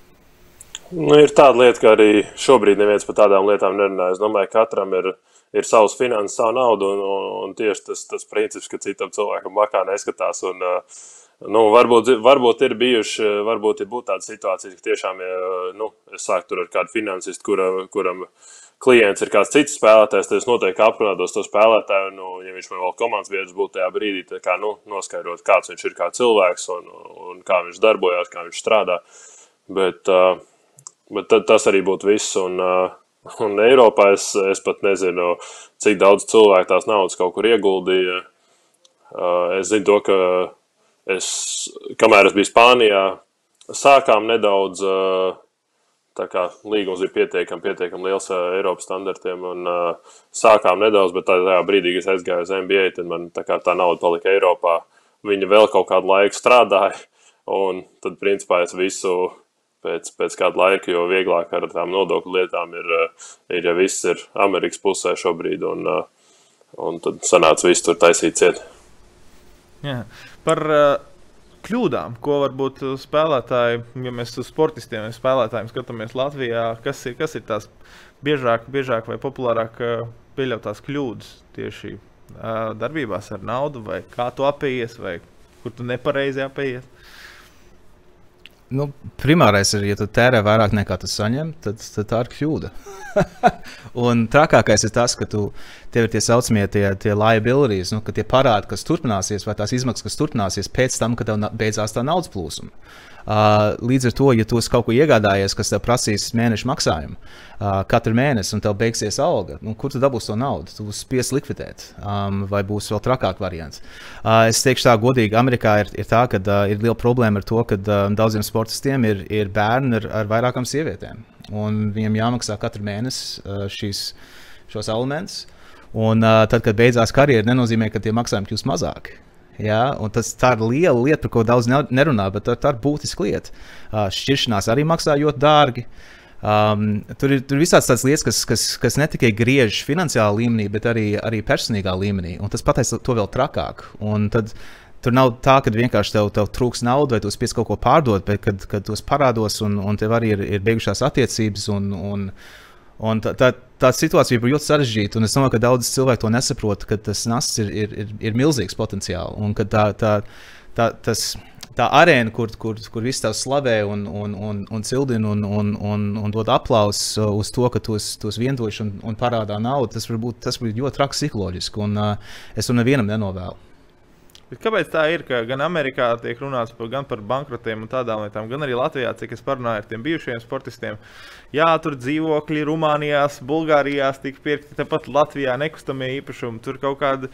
Nu, ir tāda lieta, ka arī šobrīd neviens par tādām lietām nerunā. Es domāju, ka katram ir, ir savs finanses, savu naudu, un, un, un tieši tas, tas princips, ka citam cilvēkam bakā neskatās. Un, uh, Nu, varbūt, varbūt ir bijuši, varbūt ir būt tāda situācija, ka tiešām, ja, nu, es sāku tur ar kādu finansistu, kura, kuram klients ir kāds cits spēlētājs, tad es noteikti aprunātos to spēlētāju, nu, ja viņš man vēl komandas vietas būtu tajā brīdī, tad kā, nu, noskaidrot, kāds viņš ir kā cilvēks un, un kā viņš darbojās, kā viņš strādā. Bet, uh, bet tad, tas arī būtu viss, un, uh, un Eiropā es, es pat nezinu, cik daudz cilvēku tās naudas kaut kur ieguldīja. Uh, es zinu to, ka Es, kamēr es biju Spānijā, sākām nedaudz, tā kā līgums bija pietiekami, pietiekami liels Eiropas standartiem, un sākām nedaudz, bet tajā brīdī, kad es aizgāju uz N B A, tad man tā kā tā nauda palika Eiropā. Viņa vēl kaut kādu laiku strādāja, un tad, principā, es visu pēc, pēc kādu laiku, jo vieglāk ar tām nodokļu lietām ir, ir ja viss ir Amerikas pusē šobrīd, un, un tad sanāca viss tur taisīt ciet. Jā. Par uh, kļūdām, ko varbūt spēlētāji, ja mēs uz sportistiem un spēlētājiem skatāmies Latvijā, kas ir, kas ir tās biežāk, biežāk vai populārāk uh, pieļautās kļūdas tieši uh, darbībās ar naudu, vai kā tu apējies, vai kur tu nepareizi apējies? Nu, primārais ir, ja tu tērē vairāk nekā tu saņem, tad, tad tā ir kļūda. Un trakākais ir tas, ka tu, tev ir tie saucamie tie, tie liabilities, nu, ka tie parādi, kas turpināsies, vai tās izmaksas, kas turpināsies pēc tam, kad tev beidzās tā naudas plūsuma. Uh, līdz ar to, ja tu esi kaut ko iegādājies, kas tev prasīs mēnešu maksājumu uh, katru mēnesi un tev beigsies alga, nu, kur tu dabūsi to naudu? Tu būsi spiest likvidēt, um, vai būs vēl trakāk variants. Uh, es teikšu tā godīgi, Amerikā ir, ir tā, ka uh, ir liela problēma ar to, ka uh, daudziem sportistiem ir, ir bērni ar, ar vairākām sievietēm. Un viņiem jāmaksā katru mēnesi uh, šīs, šos elementus. Un uh, tad, kad beidzās karjera, nenozīmē, ka tie maksājumi kļūst mazāki. Ja, un tas tā ir liela lieta, par ko daudz nerunā, bet tā, tā ir būtiska lieta. Uh, šķiršanās arī maksā ļoti dārgi. Um, tur ir tur visāds tāds lietas, kas, kas, kas ne tikai griež finansiālā līmenī, bet arī, arī personīgā līmenī. Un tas pateic to vēl trakāk. Un tad tur nav tā, ka vienkārši tev, tev trūks naudu vai tu spies kaut ko pārdot, bet kad, kad tos parādos un, un tev arī ir, ir beigušās attiecības un, un Un tā, tā, tā situācija ir ļoti sarežģīta, un es domāju, ka daudz cilvēku to nesaprot, ka tas nasts ir, ir, ir, ir milzīgs potenciāls, un ka tā, tā, tā, tas, tā arēna, kur, kur, kur viss tev slavē un, un, un, un cildina un, un, un, un dod aplausu uz to, ka tos, tos vientoši un, un parādā naudu, tas var būt, tas var būt ļoti traks psiholoģiski, un uh, es to nevienam nenovēlu. Bet kāpēc tā ir, ka gan Amerikā tiek runāts par, gan par bankrotiem un tādām lietām, gan arī Latvijā, cik es parunāju ar tiem bijušajiem sportistiem? Jā, tur dzīvokļi Rumānijās, Bulgārijās tika pirkti, tepat Latvijā nekustamie īpašumi, tur kaut kāda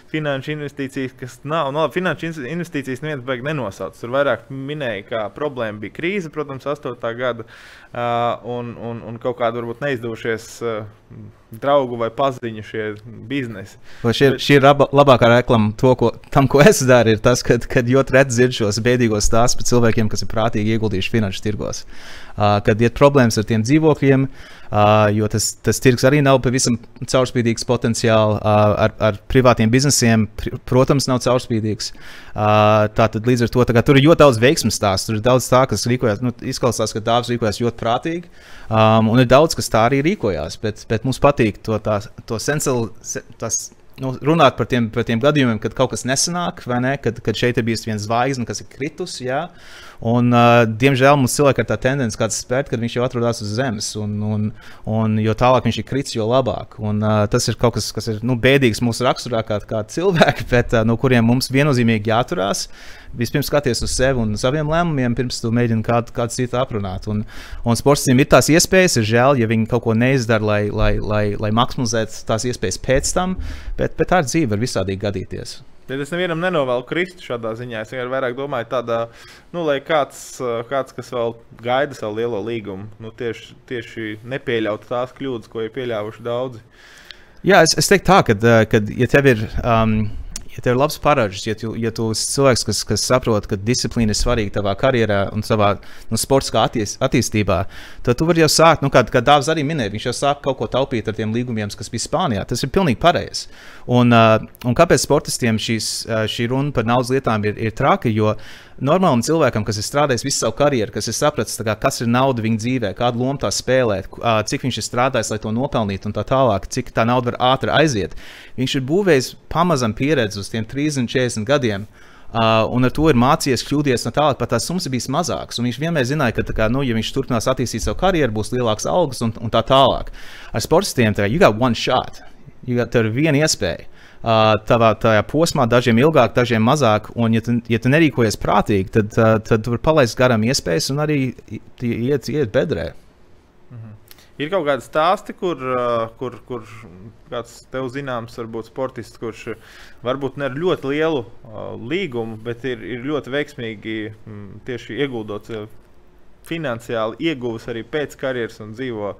finanšu investīcijas, kas nav, no finanšu investīcijas neviens baigi nenosauc. Tur vairāk minēja, kā problēma bija krīze, protams, astotā gada, uh, un, un, un kaut kāda varbūt neizdevušies uh, draugu vai paziņu šie biznesi. Šī ir, šī ir labākā reklama to, ko, tam, ko es daru, ir tas, kad, kad ļoti redz dzird šos bēdīgos stāstus par cilvēkiem, kas ir prātīgi ieguldījuši finanšu tirgos. Uh, kad ir problēmas ar tiem dzīvokļiem, uh, jo tas, tas tirgs arī nav pavisam caurspīdīgs potenciāli, uh, ar, ar privātiem biznesiem, pr protams, nav caurspīdīgs. Uh, tātad līdz ar to tā kā, tur ir ļoti daudz veiksmes stāstu, tur ir daudz tā, kas rīkojās, nu, izklausās, ka Dāvis rīkojās ļoti prātīgi, um, un ir daudz, kas tā arī rīkojās, bet, bet mums patīk to, tā, to sensal, tas, nu, runāt par tiem, par tiem gadījumiem, kad kaut kas nesanāk, vai ne, kad, kad šeit ir bijis viens zvaigzne, kas ir kritus, jā, un, uh, diemžēl, mums cilvēki ar tā tendenci kāds spērt, kad viņš jau atrodas uz zemes, un, un, un jo tālāk viņš ir kritis, jo labāk, un uh, tas ir kaut kas, kas ir, nu, bēdīgs mūsu raksturā kā, kā cilvēki, bet uh, no kuriem mums viennozīmīgi jāturās. Vispirms skaties uz sevi un saviem lēmumiem, pirms tu mēģini kādu, kādu citu aprunāt. Un, un sportistiem ir tās iespējas, ir žēl, ja viņi kaut ko neizdara, lai, lai, lai, lai maksimizētu tās iespējas pēc tam, bet, bet tā ir dzīve, var visādīgi gadīties. Tad es nevienam nenovēlu kristu šādā ziņā. Es vienkārši vairāk domāju tādā, nu, lai kāds, kāds, kas vēl gaida savu lielo līgumu, nu, tieši, tieši nepieļautu tās kļūdas, ko ir pieļāvuši daudzi. Jā, es, es teiktu tā, kad, kad ja tev ir... Um, Ja tev ir labs paražs, ja tu, ja tu esi cilvēks, kas, kas saprot, ka disciplīna ir svarīga tavā karjerā un savā nu, sportiskā attīst, attīstībā, tad tu vari jau sākt, nu, kā, kā Dāvis arī minēja, viņš jau sāk kaut ko taupīt ar tiem līgumiem, kas bija Spānijā. Tas ir pilnīgi pareizi. Un, uh, un kāpēc sportistiem šīs, uh, šī runa par naudas lietām ir, ir traka, jo normālam cilvēkam, kas ir strādājis visu savu karjeru, kas ir sapratis, kā, kas ir nauda viņa dzīvē, kādu lomu tā spēlēt, uh, cik viņš ir strādājis, lai to nopelnītu un tā tālāk, cik tā nauda var ātri aiziet. Viņš ir būvējis pamazam pieredzi uz tiem trīsdesmit, četrdesmit gadiem, uh, un ar to ir mācījies kļūdījies no tālāk, pat tās summas ir bijis mazākas. Un viņš vienmēr zināja, ka, tā kā, nu, ja viņš turpinās attīstīt savu karjeru, būs lielāks algas un, un tā tālāk. Ar sportistiem tā, you got one shot, you got, tev ir viena iespēja. Uh, tavā tajā posmā, dažiem ilgāk, dažiem mazāk, un ja tu, ja tu nerīkojies prātīgi, tad, uh, tad tu vari palaist garām iespējas un arī iet, iet bedrē. Mhm. Ir kaut kādi stāsti, kur, uh, kur, kur kāds tev zināms, varbūt sportists, kurš varbūt ne ar ļoti lielu uh, līgumu, bet ir, ir ļoti veiksmīgi m, tieši ieguldot uh, finansiāli ieguvis arī pēc karjeras un dzīvo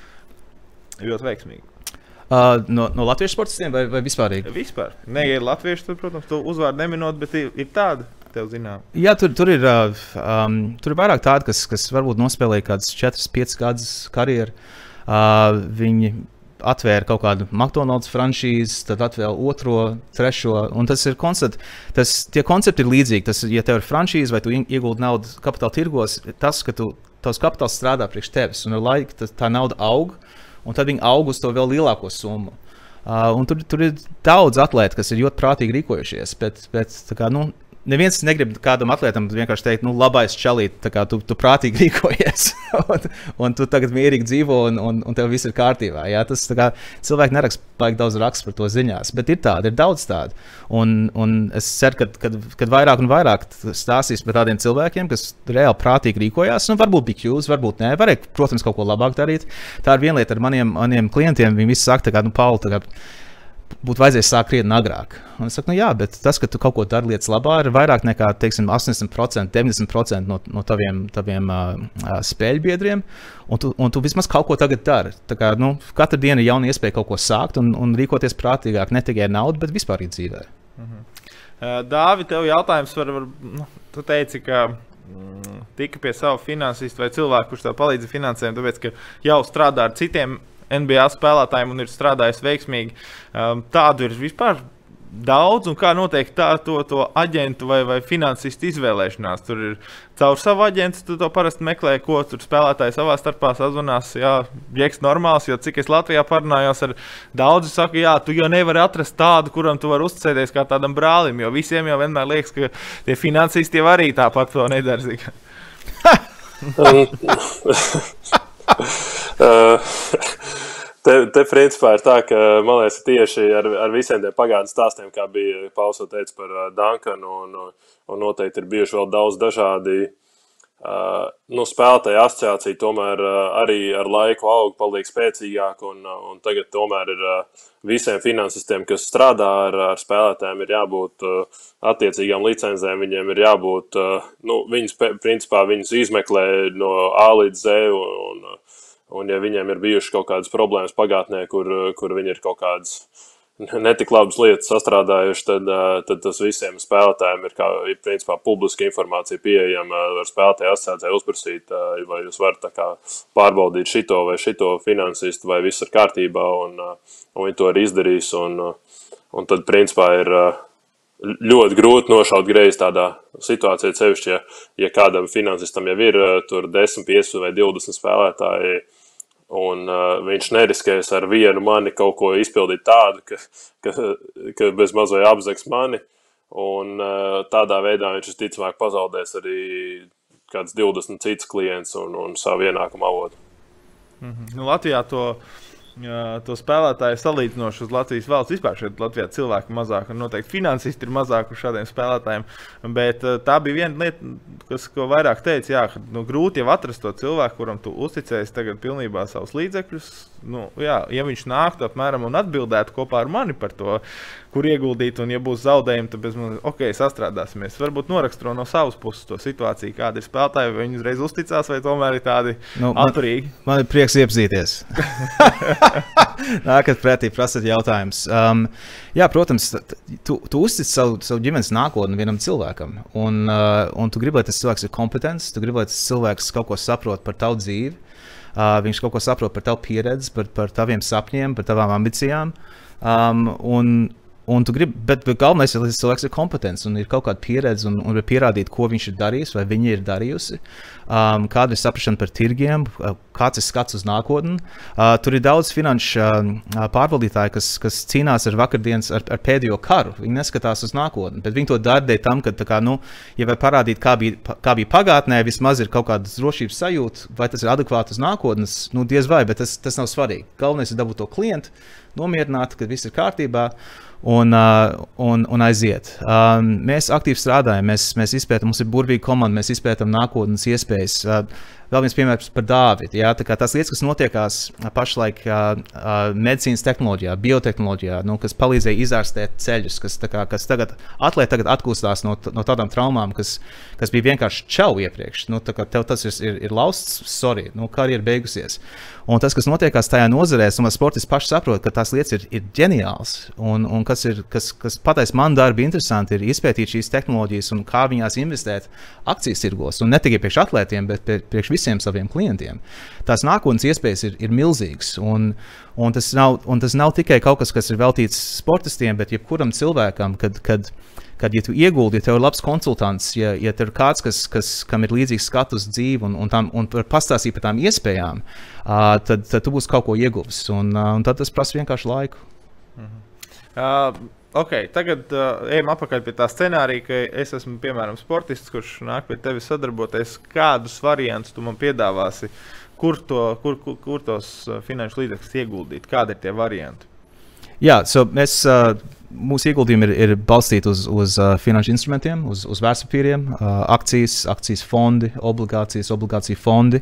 ļoti veiksmīgi. Uh, no, no latviešu sportistiem vai, vai vispārīgi? Vispār. Nē, ja ir latvieši, tad, protams, to uzvārdu neminot, bet ir, ir tāda, tev zinām. Jā, tur, tur, ir, um, tur ir vairāk tādi, kas, kas varbūt nospēlēja kādas četras, piecas gadus karjeru. Uh, viņi atvēra kaut kādu McDonald's franšīzi, tad atvēra otro, trešo, un tas ir koncepti. Tas, tie koncepti ir līdzīgi. Tas, ja tev ir franšīze vai tu ieguldi naudu kapitāla tirgos, tas, ka tu, tavs kapitāls strādā priekš tevis, un ar laiku tā, tā nauda aug, un tad viņi aug uz to vēl lielāko summu. Uh, un tur, tur ir daudz atlēti, kas ir ļoti prātīgi rīkojušies, bet, bet tā kā, nu, neviens negrib kādam atlētam vienkārši teikt, nu, labais čalīt, tā kā tu, tu prātīgi rīkojies, un, un tu tagad mierīgi dzīvo, un, un, un tev viss ir kārtībā. Jā, tas tā kā cilvēki neraksta baigi daudz raksts par to ziņās, bet ir tādi, ir daudz tādi. Un, un es ceru, kad, kad, kad vairāk un vairāk stāstīs par tādiem cilvēkiem, kas reāli prātīgi rīkojās, un varbūt bija kļūdas, varbūt nē, varēja, protams, kaut ko labāk darīt. Tā ir viena lieta ar maniem, maniem klientiem, viņi visi saka, tā kā, nu, Pauli, tā kā, būtu vajadzējis sākt krietni agrāk. Un es saku, nu jā, bet tas, ka tu kaut ko dari lietas labā, ir vairāk nekā, teiksim, astoņdesmit procenti, deviņdesmit procenti no, no taviem, taviem uh, spēļbiedriem, un tu, un tu vismaz kaut ko tagad dari. Tā kā, nu, katru dienu ir jauna iespēja kaut ko sākt un, un rīkoties prātīgāk, ne tikai ar naudu, bet vispār dzīvē. Mhm. Uh, Dāvi, tev jautājums var, var nu, tu teici, ka mm, tika pie sava finansista vai cilvēku, kurš tev palīdzi finansēm, tāpēc, ka jau strādā ar citiem N B A spēlētājiem un ir strādājis veiksmīgi. Um, tādu ir vispār daudz, un kā notiek tā to, to aģentu vai, vai finansistu izvēlēšanās. Tur ir caur savu aģentu, tu to parasti meklē, ko tur spēlētāji savā starpā sazvanās. Jā, jēks normāls, jo cik es Latvijā parunājos ar daudzi saka, jā, tu jau nevari atrast tādu, kuram tu vari uzticēties kā tādam brālim, jo visiem jau vienmēr liekas, ka tie finansisti jau arī tāpat to nedara. uh, te, te principā ir tā, ka, man liekas, tieši ar, ar visiem tiem pagātnes stāstiem, kā bija Pauls teica par uh, Duncanu, un, un noteikti ir bijuši vēl daudz dažādi Uh, nu, spēlētāja asociācija tomēr uh, arī ar laiku aug, paliek spēcīgāk, un, uh, un tagad tomēr ir uh, visiem finansistiem, kas strādā ar, ar spēlētājiem, ir jābūt uh, attiecīgām licencēm, viņiem ir jābūt, uh, nu, viņus, principā, viņus izmeklē no A līdz Z, un, un, un ja viņiem ir bijušas kaut kādas problēmas pagātnē, kur, kur viņi ir kaut kādas netik labas lietas sastrādājuši, tad, tad tas visiem spēlētājiem ir, kā, ir principā, publiska informācija pieejama, ar spēlētāju asociāciju uzprasīt, vai jūs varat tā kā pārbaudīt šito vai šito finansistu, vai viss ir kārtībā, un, un viņi to ir izdarījis, un, un tad, principā, ir ļoti grūti nošaut greizi tādā situācijā, sevišķi, ja, ja kādam finansistam jau ir tur desmit, piecdesmit vai divdesmit spēlētāji, un uh, viņš neriskēs ar vienu mani kaut ko izpildīt tādu, ka, ka, ka bez maz vai apzags mani, un uh, tādā veidā viņš visticamāk pazaudēs arī kāds divdesmit cits klients un, un savu ienākumu avotu. Mm-hmm. Nu, Latvijā to, jā, to spēlētāju salīdzinoši uz Latvijas valsts vispār šeit Latvijā cilvēki mazāk, un noteikti finansisti ir mazāk uz šādiem spēlētājiem, bet uh, tā bija viena lieta, kas, ko vairāk teica, jā, ka nu, grūti jau atrast to cilvēku, kuram tu uzticēsi tagad pilnībā savus līdzekļus. Nu, jā, ja viņš nāktu apmēram un atbildētu kopā ar mani par to, kur ieguldīt, un ja būs zaudējumi, tad bez man, ok, sastrādāsimies. Varbūt noraksturo no savas puses to situāciju, kāda ir spēlētāji, vai viņi uzreiz uzticās, vai tomēr ir tādi nu, atturīgi. Man, man ir prieks iepazīties. Nākat pretī, prasat jautājums. Um, jā, protams, tu, tu uztic savu, savu ģimenes nākotni vienam cilvēkam, un, uh, un tu gribi, lai tas cilvēks ir kompetents, tu gribi, lai tas cilvēks kaut ko saprot par tavu dzīvi, uh, viņš kaut ko saprot par tavu pieredzi, par, par taviem sapņiem, par tavām ambicijām, um, un Un tu gribi, bet, bet galvenais ir, lai cilvēks ir kompetents un ir kaut kāda pieredze un, un ir pierādīt, ko viņš ir darījis vai viņa ir darījusi, um, kāda ir saprašana par tirgiem, kāds ir skats uz nākotni. Uh, tur ir daudz finanšu uh, pārvaldītāji, kas, kas cīnās ar vakardienas, ar, ar pēdējo karu. Viņi neskatās uz nākotni, bet viņi to dara dēļ tam, ka, tā kā, nu, ja vai parādīt, kā bija, kā bija pagātnē, vismaz ir kaut kāda drošības sajūta, vai tas ir adekvāti uz nākotnes, nu, diez vai, bet tas, tas nav svarīgi. Galvenais ir dabūt to klientu, nomierināt, kad viss ir kārtībā. Un, uh, un, un aiziet. Um, mēs aktīvi strādājam, mēs, mēs izpētam, mums ir burvīga komanda, mēs izpētam nākotnes iespējas. Uh, vēl viens piemērs par Dāvidu. Jā, tā kā tās lietas, kas notiekās pašlaik uh, uh, medicīnas tehnoloģijā, biotehnoloģijā, nu, kas palīdzēja izārstēt ceļus, kas, tā kā, kas tagad atlēti tagad atgūstās no, no tādām traumām, kas, kas bija vienkārši čau iepriekš. Nu, tā kā tev tas ir, ir, ir lausts, sorry, nu, karjera beigusies. Un tas, kas notiekās tajā nozarē, un sportisti paši saprot, ka tās lietas ir, ir ģeniāls. Un, un kas, ir, kas, kas patais man darbi interesanti, ir izpētīt šīs tehnoloģijas un kā viņās investēt akcijas tirgos. Un ne tikai priekš atlētiem, bet priekš visiem saviem klientiem. Tās nākotnes iespējas ir, ir milzīgas. Un, un, tas nav, un tas nav tikai kaut kas, kas ir veltīts sportistiem, bet jebkuram cilvēkam, kad, kad Kad, ja tu ieguldi, ja tev ir labs konsultants, ja, ja tev ir kāds, kas, kas, kam ir līdzīgs skatu uz dzīvi un, un, tam, un pastāstīt par tām iespējām, uh, tad, tad tu būsi kaut ko ieguvis. Un, uh, un tad tas prasa vienkārši laiku. Mhm. Uh, ok, tagad uh, ejam atpakaļ pie tā scenārija, ka es esmu, piemēram, sportists, kurš nāk pie tevis sadarboties. Kādus variantus tu man piedāvāsi, kur, to, kur, kur, kur tos finanšu līdzekļus ieguldīt? Kādi ir tie varianti? Jā, so mēs, uh, mūsu ieguldījumi ir, ir balstīti uz, uz uh, finanšu instrumentiem, uz, uz vērtspapīriem, uh, akcijas, akcijas fondi, obligācijas, obligāciju fondi.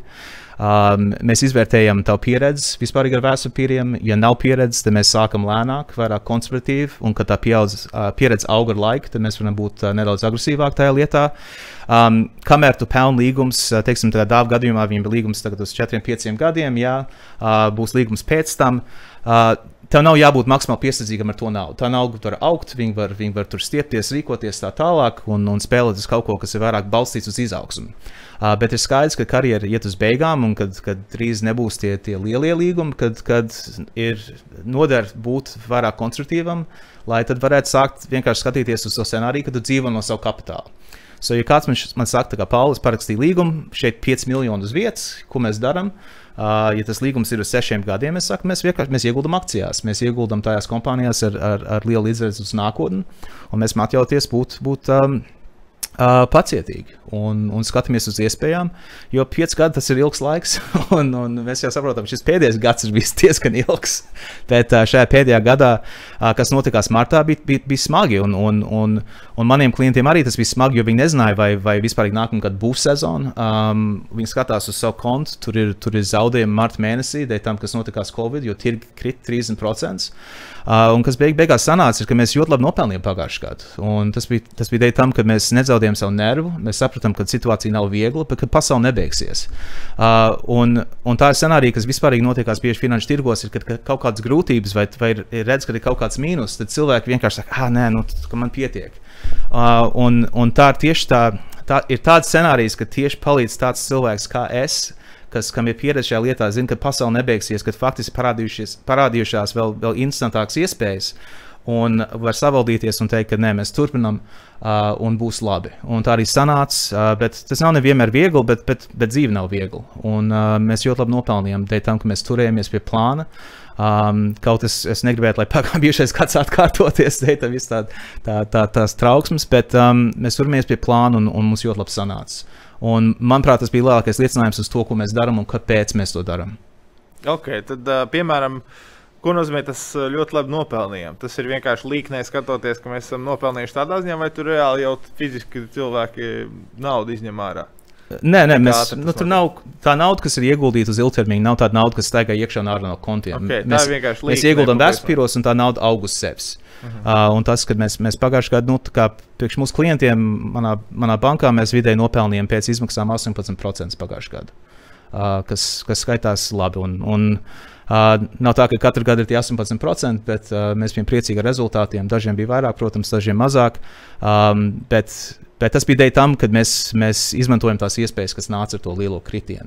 Um, mēs izvērtējam tavu pieredzi vispārīgi ar vērtspapīriem. Ja nav pieredzes, tad mēs sākam lēnāk, vairāk konservatīvi, un kad tā pieaudz, uh, pieredze aug ar laiku, tad mēs varam būt uh, nedaudz agresīvāk tajā lietā. Um, kamēr tu pelni līgums, uh, teiksim, tādā dāvu gadījumā viņam ir līgums tagad uz četriem, pieciem gadiem, jā, uh, būs līgums pēc tam. Uh, Tev nav jābūt maksimāli piesardzīgam ar to naudu. Tā nauda var augt, viņi var, viņi var tur stiepties, rīkoties tā tālāk un, un spēlēt uz kaut ko, kas ir vairāk balstīts uz izaugsmu. Uh, bet ir skaidrs, ka karjera iet uz beigām un kad, kad drīz nebūs tie, tie lielie līgumi, kad, kad ir noder būt vairāk konstruktīvam, lai tad varētu sākt vienkārši skatīties uz to scenāriju, kad tu dzīvo no savu kapitālu. So, ja kāds man, man saka, ka Paulis parakstīja līgumu, šeit pieci miljoni uz vietas, ko mēs darām, uh, ja tas līgums ir uz sešiem gadiem, es saku, mēs vienkārši mēs ieguldam akcijās, mēs ieguldam tajās kompānijās ar, ar, ar lielu izredzi uz nākotni, un mēs atļauties būt, būt um, Uh, pacietīgi un, un skatāmies uz iespējām, jo pieci gadi tas ir ilgs laiks, un, un mēs jau saprotam, šis pēdējais gads ir bijis diezgan ilgs, bet uh, šajā pēdējā gadā, uh, kas notikās martā, bija, bija, bija smagi, un, un, un, un maniem klientiem arī tas bija smagi, jo viņi nezināja, vai, vai vispār nākamgad būs sezona. Um, viņi skatās uz savu kontu, tur ir, tur ir zaudējumi marta mēnesī, dēļ tam, kas notikās Covid, jo tirgi krit trīsdesmit procenti. Uh, un kas beig, beigās sanāca, ir, ka mēs ļoti labi nopelnījām pagājušajā gadā. Un tas bija, tas bija dēļ tam, ka mēs nezaudējām savu nervu, mēs sapratām, ka situācija nav viegla, bet ka pasaule nebeigsies. Uh, un, un tā ir scenārija, kas vispārīgi notiekās bieži finanšu tirgos, ir, kad ka kaut kādas grūtības vai, vai ir redz, ka ir kaut kāds mīnus, tad cilvēki vienkārši saka, ah, nē, nu, ka man pietiek. Uh, un, un tā ir tieši tā, tā ir tāds scenārijs, ka tieši palīdz tāds cilvēks kā es, kas, kam ir pieredze šajā lietā, zina, ka pasaule nebeigsies, kad faktiski parādījušās vēl, vēl interesantākas iespējas, un var savaldīties un teikt, ka nē, mēs turpinām uh, un būs labi. Un tā arī sanāca, uh, bet tas nav nevienmēr viegli, bet, bet, bet dzīve nav viegli. Un uh, mēs ļoti labi nopelnījām dēļ tam, ka mēs turējāmies pie plāna. Um, kaut es, es negribētu, lai pagājušais gads atkārtoties, dēļ tam viss tā, tā, tā, tās trauksmes, bet um, mēs turamies pie plāna un, un mums ļoti labi sanāca. Un, manuprāt, tas bija lielākais liecinājums uz to, ko mēs darām un kāpēc mēs to darām. Ok, tad, uh, piemēram, ko nozīmē tas ļoti labi nopelnījām? Tas ir vienkārši līknē skatoties, ka mēs esam nopelnījuši tādā ziņā, vai tur reāli jau fiziski cilvēki naudu izņem ārā? Nē, nē, mēs, nu, tur nav tā nauda, kas ir ieguldīta uz ilgtermiņu, nav tāda nauda, kas staigā iekšā un ārā no kontiem. Okay, mēs, mēs ieguldām vērtspapīros un tā nauda aug uz sevis. Uh-huh. Uh, un tas, kad mēs, mēs pagājušajā gadā, nu, tā kā priekš mūsu klientiem manā, manā bankā, mēs vidēji nopelnījām pēc izmaksām astoņpadsmit procenti pagājušajā gadā, uh, kas, kas skaitās labi. Un, un, uh, nav tā, ka katru gadu ir tie astoņpadsmit procenti, bet uh, mēs bijām priecīgi ar rezultātiem. Dažiem bija vairāk, protams, dažiem mazāk. Um, bet, bet tas bija dēļ tam, kad mēs, mēs izmantojam tās iespējas, kas nāca ar to lielo kritienu.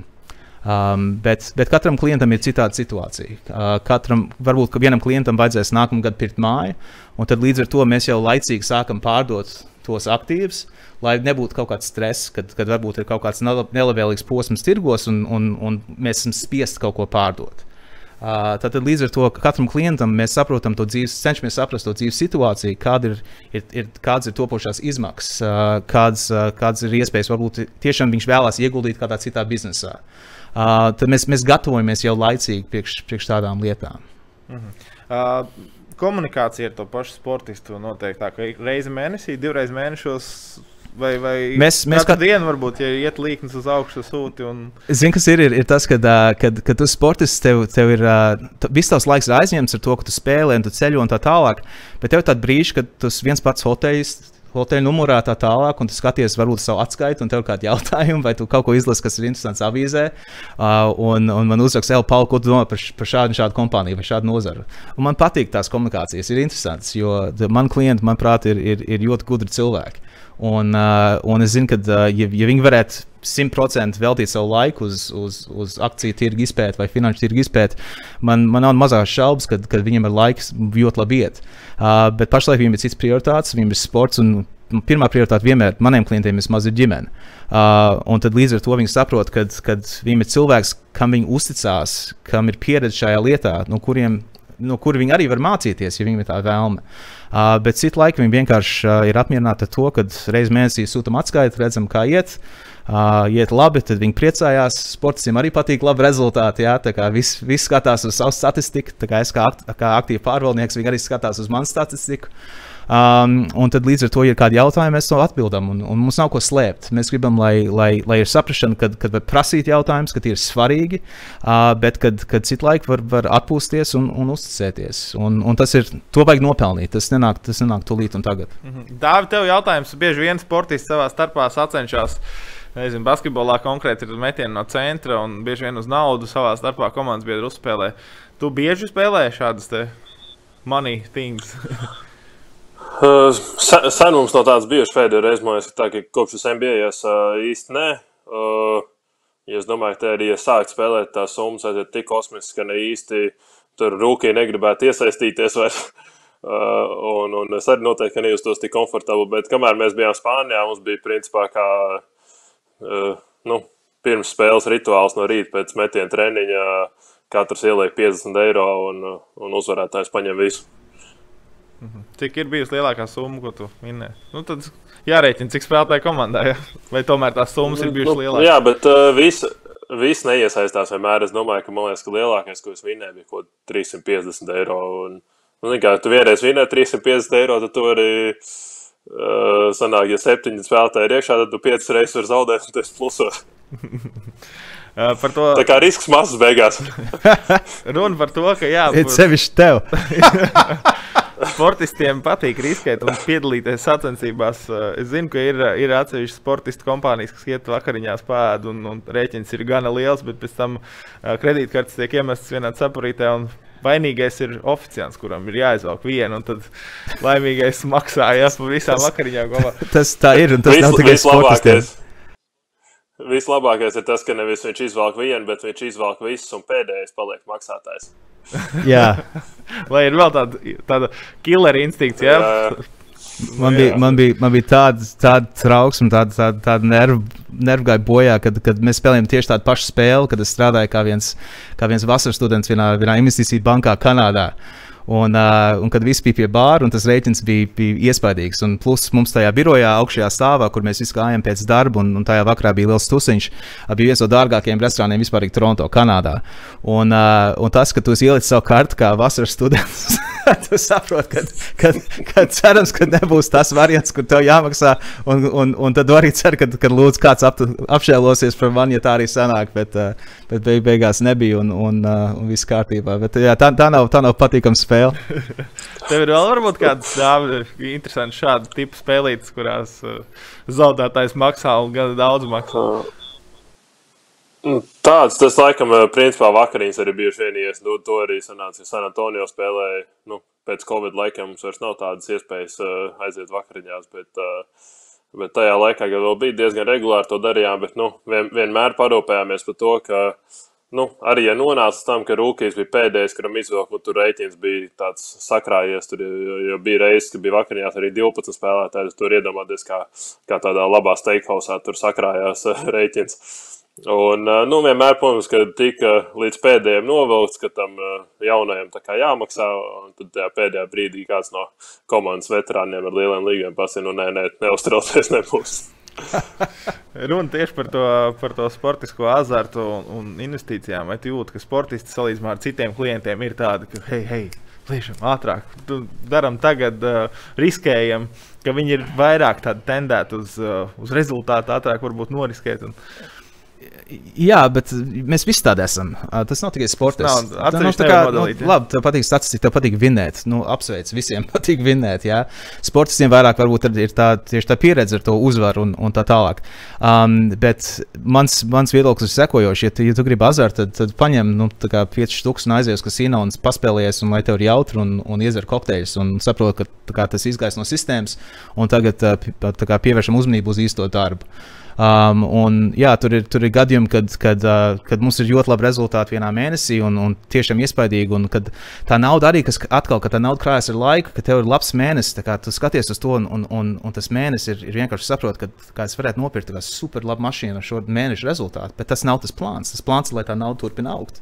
Um, bet, bet katram klientam ir citāda situācija. Uh, katram, varbūt ka vienam klientam vajadzēs nākamgad pirkt māju, un tad līdz ar to mēs jau laicīgi sākam pārdot tos aktīvus, lai nebūtu kaut kāds stress, kad, kad varbūt ir kaut kāds nelabvēlīgs posms tirgos, un, un, un mēs esam spiesti kaut ko pārdot. Uh, tad līdz ar to katram klientam mēs saprotam to dzīves, cenšamies saprast to dzīves situāciju, kāda ir, ir, ir, kādas ir topošās izmaksas, uh, kādas, uh, kādas ir iespējas, varbūt tiešām viņš vēlās ieguldīt kādā citā biznesā. Uh, tad mēs, mēs gatavojamies jau laicīgi priekš, priekš tādām lietām. Uh-huh. Uh, komunikācija ar to pašu sportistu noteikti tā, ka reizi mēnesī, divreiz mēnešos vai, vai mēs, mēs katru kā... dienu varbūt, ja iet līknes uz augšu sūti. Un... Zini, kas ir, ir, ir tas, kad, kad, kad tu sportists, tev, tev ir, viss tavs laiks ir aizņemts ar to, ka tu spēlē un tu ceļo un tā tālāk, bet tev ir tādi brīži, kad tu viens pats hoteļs, hoteļa numurā tā tālāk, un tu skaties varbūt savu atskaitu, un tev ir kādi jautājumi, vai tu kaut ko izlasi, kas ir interesants avīzē, uh, un, un man uzraksta, Paul, ko tu domā par, par šādu, šādu kompāniju vai šādu nozaru. Un man patīk tās komunikācijas, ir interesants, jo man klienti, manuprāt, ir, ir, ir ļoti gudri cilvēki. Un, uh, un es zinu, ka uh, ja, ja viņi varētu simt procenti veltīt savu laiku uz, uz, uz akciju tirgu izpēti vai finanšu tirgu izpēti, man, man nav mazās šaubas, kad, kad viņiem ir laiks ļoti labi iet. Uh, bet pašlaik viņiem ir cits prioritātes, viņiem ir sports, un pirmā prioritāte vienmēr maniem klientiem vismaz ir ģimene. Uh, un tad līdz ar to viņi saprot, kad, kad viņiem ir cilvēks, kam viņi uzticās, kam ir pieredze šajā lietā, no kuriem no kuri viņi arī var mācīties, ja viņiem ir tā vēlme. Uh, bet citu laiku viņi vienkārši uh, ir apmierināti ar to, ka reiz mēnesī sūtam atskaiti, redzam, kā iet. Uh, iet labi, tad viņi priecājās. Sportistiem arī patīk labi rezultāti. Jā, tā kā viss vis skatās uz savu statistiku. Tā kā es kā, akt, kā aktīvi pārvaldnieks, viņi arī skatās uz manu statistiku. Um, un tad līdz ar to, ja ir kādi jautājumi, mēs to atbildam. Un, un mums nav ko slēpt. Mēs gribam, lai, lai, lai ir saprašana, kad, kad var prasīt jautājumus, ka tie ir svarīgi, uh, bet kad, kad citu laiku var, var atpūsties un, un uzticēties. Un, un tas ir, to vajag nopelnīt. Tas nenāk, tas nenāk tūlīt un tagad. Mm-hmm. Dāvi, tev jautājums. Bieži vien sportisti savā starpā sacenšās. Nezinu, basketbolā konkrēti ir metieni no centra un bieži vien uz naudu savā starpā komandas biedri uzspēlē. Tu bieži spēlē šādas te money things? uh, sen, sen mums no tāds bijuši pēdējo reizi, man liekas, tā, ka kopš es N B A uh, īsti nē. Uh, ja es domāju, ka arī, ja sākt spēlēt, tā summas aiziet tik kosmiski, ka ne īsti tur rūkī negribētu iesaistīties vairs. Uh, un, un es arī noteikti nejustos tik komfortabli, bet kamēr mēs bijām Spānijā, mums bija principā kā Uh, nu, pirms spēles rituāls no rīta pēc metiena treniņa, katrs ieliek piecdesmit eiro un, un uzvarētājs paņem visu. Cik ir bijusi lielākā summa, ko tu minēji? Nu, tad jārēķina, cik spēlētāji komandā, ja? Vai tomēr tās summas ir bijušas lielākas? Jā, bet uh, viss vis neiesaistās vienmēr. Es domāju, ka man liekas, ka lielākais, ko es vinēju, bija kaut trīs simt piecdesmit eiro. Un, un kā tu vienreiz vinēji trīs simt piecdesmit eiro, tad tu arī, uh, sanāk, ja septiņi spēlētāji ir iekšā, tad tu piecas reizes var zaudēt, un tu esi plusos. Uh, par to... Tā kā risks mazs beigās. Runa par to, ka jā... Ir sevišķi tev. Sportistiem patīk riskēt un piedalīties sacensībās. Es zinu, ka ir, ir atsevišķi sportistu kompānijas, kas iet vakariņās pāēd un, un rēķins ir gana liels, bet pēc tam kredītkartes tiek iemestas vienā cepurītē un vainīgais ir oficiants, kuram ir jāizvelk vienu, un tad laimīgais maksā, ja, par visām vakariņām kopā. Tas tā ir, un tas Vis, nav tikai sportistiem. Vislabākais ir tas, ka nevis viņš izvelk vienu, bet viņš izvelk visus un pēdējais paliek maksātājs. Jā. Lai ir vēl tāda, tāda killer instinkts, jā? Jā. Man bija, man bija, man bija tāda, tāda trauksme, tāda, tāda, tāda nerv, nervgāja bojā, kad, kad mēs spēlējām tieši tādu pašu spēli, kad es strādāju kā viens, kā viens vasaras students vienā, vienā investīciju bankā Kanādā. Un, uh, un kad viss bija pie bāra, un tas rēķins bija, bija iespaidīgs. Un plus mums tajā birojā, augšējā stāvā, kur mēs visi gājām pēc darba, un, un tajā vakarā bija liels tusiņš, bija viens no dārgākajiem restorāniem vispār Toronto, Kanādā. Un, uh, un tas, ka tu ieliec savu kartu kā vasaras students, tu saproti, ka, ka, ka cerams, ka nebūs tas variants, kur tev jāmaksā, un, un, un tad arī cer, ka, ka lūdzu kāds ap, apšēlosies par mani, ja tā arī sanāk, bet, uh, bet beig, beigās nebija, un, un, uh, un viss kārtībā. Bet jā, tā, tā nav, tā nav patīkams spēle. Tev ir vēl varbūt kāds interesants šāda tipa spēlītes, kurās uh, zaudētājs maksā un gan daudz maksā. Tāds, tas laikam, principā vakariņas arī bijuši vienies. Nu, to arī sanāca, ja San Antonio spēlēja, nu, pēc Covid laikam mums vairs nav tādas iespējas uh, aiziet vakariņās, bet, uh, bet tajā laikā, kad vēl bija diezgan regulāri to darījām, bet, nu, vien, vienmēr parūpējāmies par to, ka Nu, arī, ja nonāca tam, ka Rūkijs bija pēdējais, kuram izvilk, nu, tur rēķins bija tāds sakrājies, tur jau bija reizes, ka bija vakariņās arī divpadsmit spēlētāji, tur iedomāties, kā, kā tādā labā steakhausā tur sakrājās rēķins. Un, nu, vienmēr, protams, ka tika līdz pēdējiem novilkts, ka tam jaunajam tā kā jāmaksā, un tad tajā pēdējā brīdī kāds no komandas veterāniem ar lieliem līgiem pasīja, nu, nē, nē, neuztraucies nebūs. Runa tieši par to, par to sportisko azartu un, un investīcijām. Vai tu jūti, ka sportisti salīdzinājumā ar citiem klientiem ir tādi, ka hei, hei, liešam ātrāk, daram tagad, uh, riskējam, ka viņi ir vairāk tādi tendēti uz, uh, uz rezultātu, ātrāk varbūt noriskēt. Un... Jā, bet mēs visi tādi esam. Tas nav tikai sportists. Nav, tā nav tā kā, nu, labi, tev patīk statistika, tev patīk vinēt. Nu, apsveic, visiem patīk vinēt, jā. Sportistiem vairāk varbūt ir tā, tieši tā pieredze ar to uzvaru un, un tā tālāk. Um, bet mans, mans viedoklis ir sekojoši. Ja tu, ja tu gribi azartu, tad, tad paņem, nu, tā kā pieci štuks un aizies kasino un paspēlējies, un lai tev ir jautri un, un iedzer kokteļus un saprot, ka tā kā, tas izgais no sistēmas un tagad tā kā pievēršam uzmanību uz īsto darbu. Um, un, jā, tur ir, tur ir gadījumi, kad, kad, uh, kad mums ir ļoti labi rezultāti vienā mēnesī un, un tiešām iespaidīgi. Un kad tā nauda arī, kas atkal, ka tā nauda krājas ar laiku, ka tev ir labs mēnesis, tā kā tu skaties uz to un, un, un, un tas mēnesis ir, ir vienkārši saprot, ka kā es varētu nopirkt tā kā super labu mašīnu ar šo mēnešu rezultātu, bet tas nav tas plāns. Tas plāns ir, lai tā nauda turpina augt.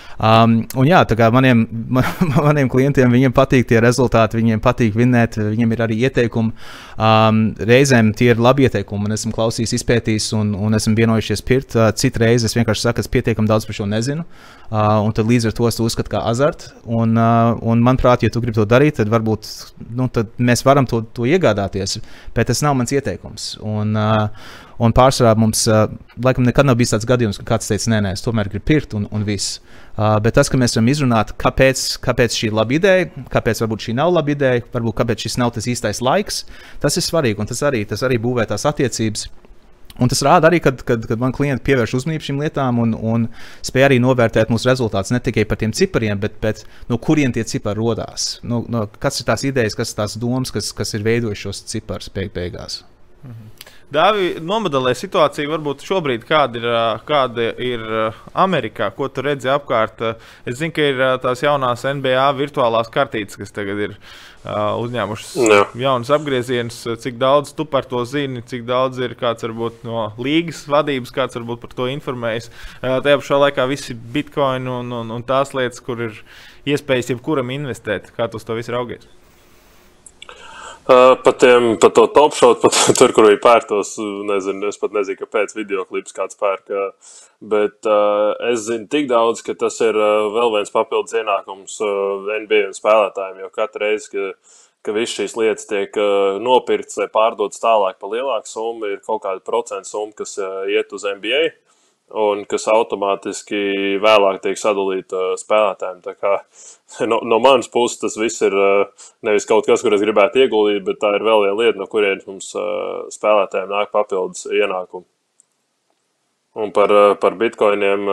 Um, un jā, tā kā maniem, man, maniem klientiem, viņiem patīk tie rezultāti, viņiem patīk vinēt, viņiem ir arī ieteikumi. Um, reizēm tie ir labi ieteikumi, un esmu klausījis, izpētījis, un, un esmu vienojušies pirkt. Uh, citu reizi es vienkārši saku, es pietiekam daudz par šo nezinu, uh, un tad līdz ar to es to uzskatu kā azartu. Un, uh, un manuprāt, ja tu gribi to darīt, tad varbūt nu, tad mēs varam to, to iegādāties, bet tas nav mans ieteikums. Un, uh, Un pārsvarā mums, uh, laikam, nekad nav bijis tāds gadījums, ka kāds teica, nē, nē, es tomēr gribu pirkt un, un viss. Uh, bet tas, ka mēs varam izrunāt, kāpēc, kāpēc šī ir laba ideja, kāpēc varbūt šī nav laba ideja, varbūt kāpēc šis nav tas īstais laiks, tas ir svarīgi un tas arī, tas arī būvē tās attiecības. Un tas rāda arī, kad, kad, kad man klienti pievērš uzmanību šīm lietām un, un spēj arī novērtēt mūsu rezultātus ne tikai par tiem cipariem, bet, bet no kuriem tie cipari rodās. No, no, kas ir tās idejas, kas ir tās domas, kas, kas ir veidojuši šos ciparus beig beigās. Mhm. Dāvi, nomodelē situāciju, varbūt šobrīd kāda ir, kāda ir Amerikā, ko tu redzi apkārt. Es zinu, ka ir tās jaunās N B A virtuālās kartītes, kas tagad ir uzņēmušas Jā. jaunas apgriezienus. Cik daudz tu par to zini, cik daudz ir kāds varbūt no līgas vadības, kāds varbūt par to informējis. Tajā pašā laikā visi bitcoin un, un, un tās lietas, kur ir iespējas jebkuram investēt. Kā tu uz to visu raugies? Uh, pat, tiem, pat to top shot, pat tur, kur viņi pērtos, nezinu, es pat nezinu, kāpēc videoklips kāds pērk, bet uh, es zinu tik daudz, ka tas ir uh, vēl viens papildus ienākums uh, N B A spēlētājiem, jo katru reizi, ka, ka viss šīs lietas tiek uh, nopirkts vai pārdotas tālāk pa lielāku summu, ir kaut kāda procentu summa, kas uh, iet uz N B A. Un kas automātiski vēlāk tiek sadalīta spēlētājiem. Tā kā no, no manas puses tas viss ir nevis kaut kas, kur es gribētu ieguldīt, bet tā ir vēl viena lieta, no kurienes mums spēlētājiem nāk papildus ienākumu. Un par, par bitcoiniem,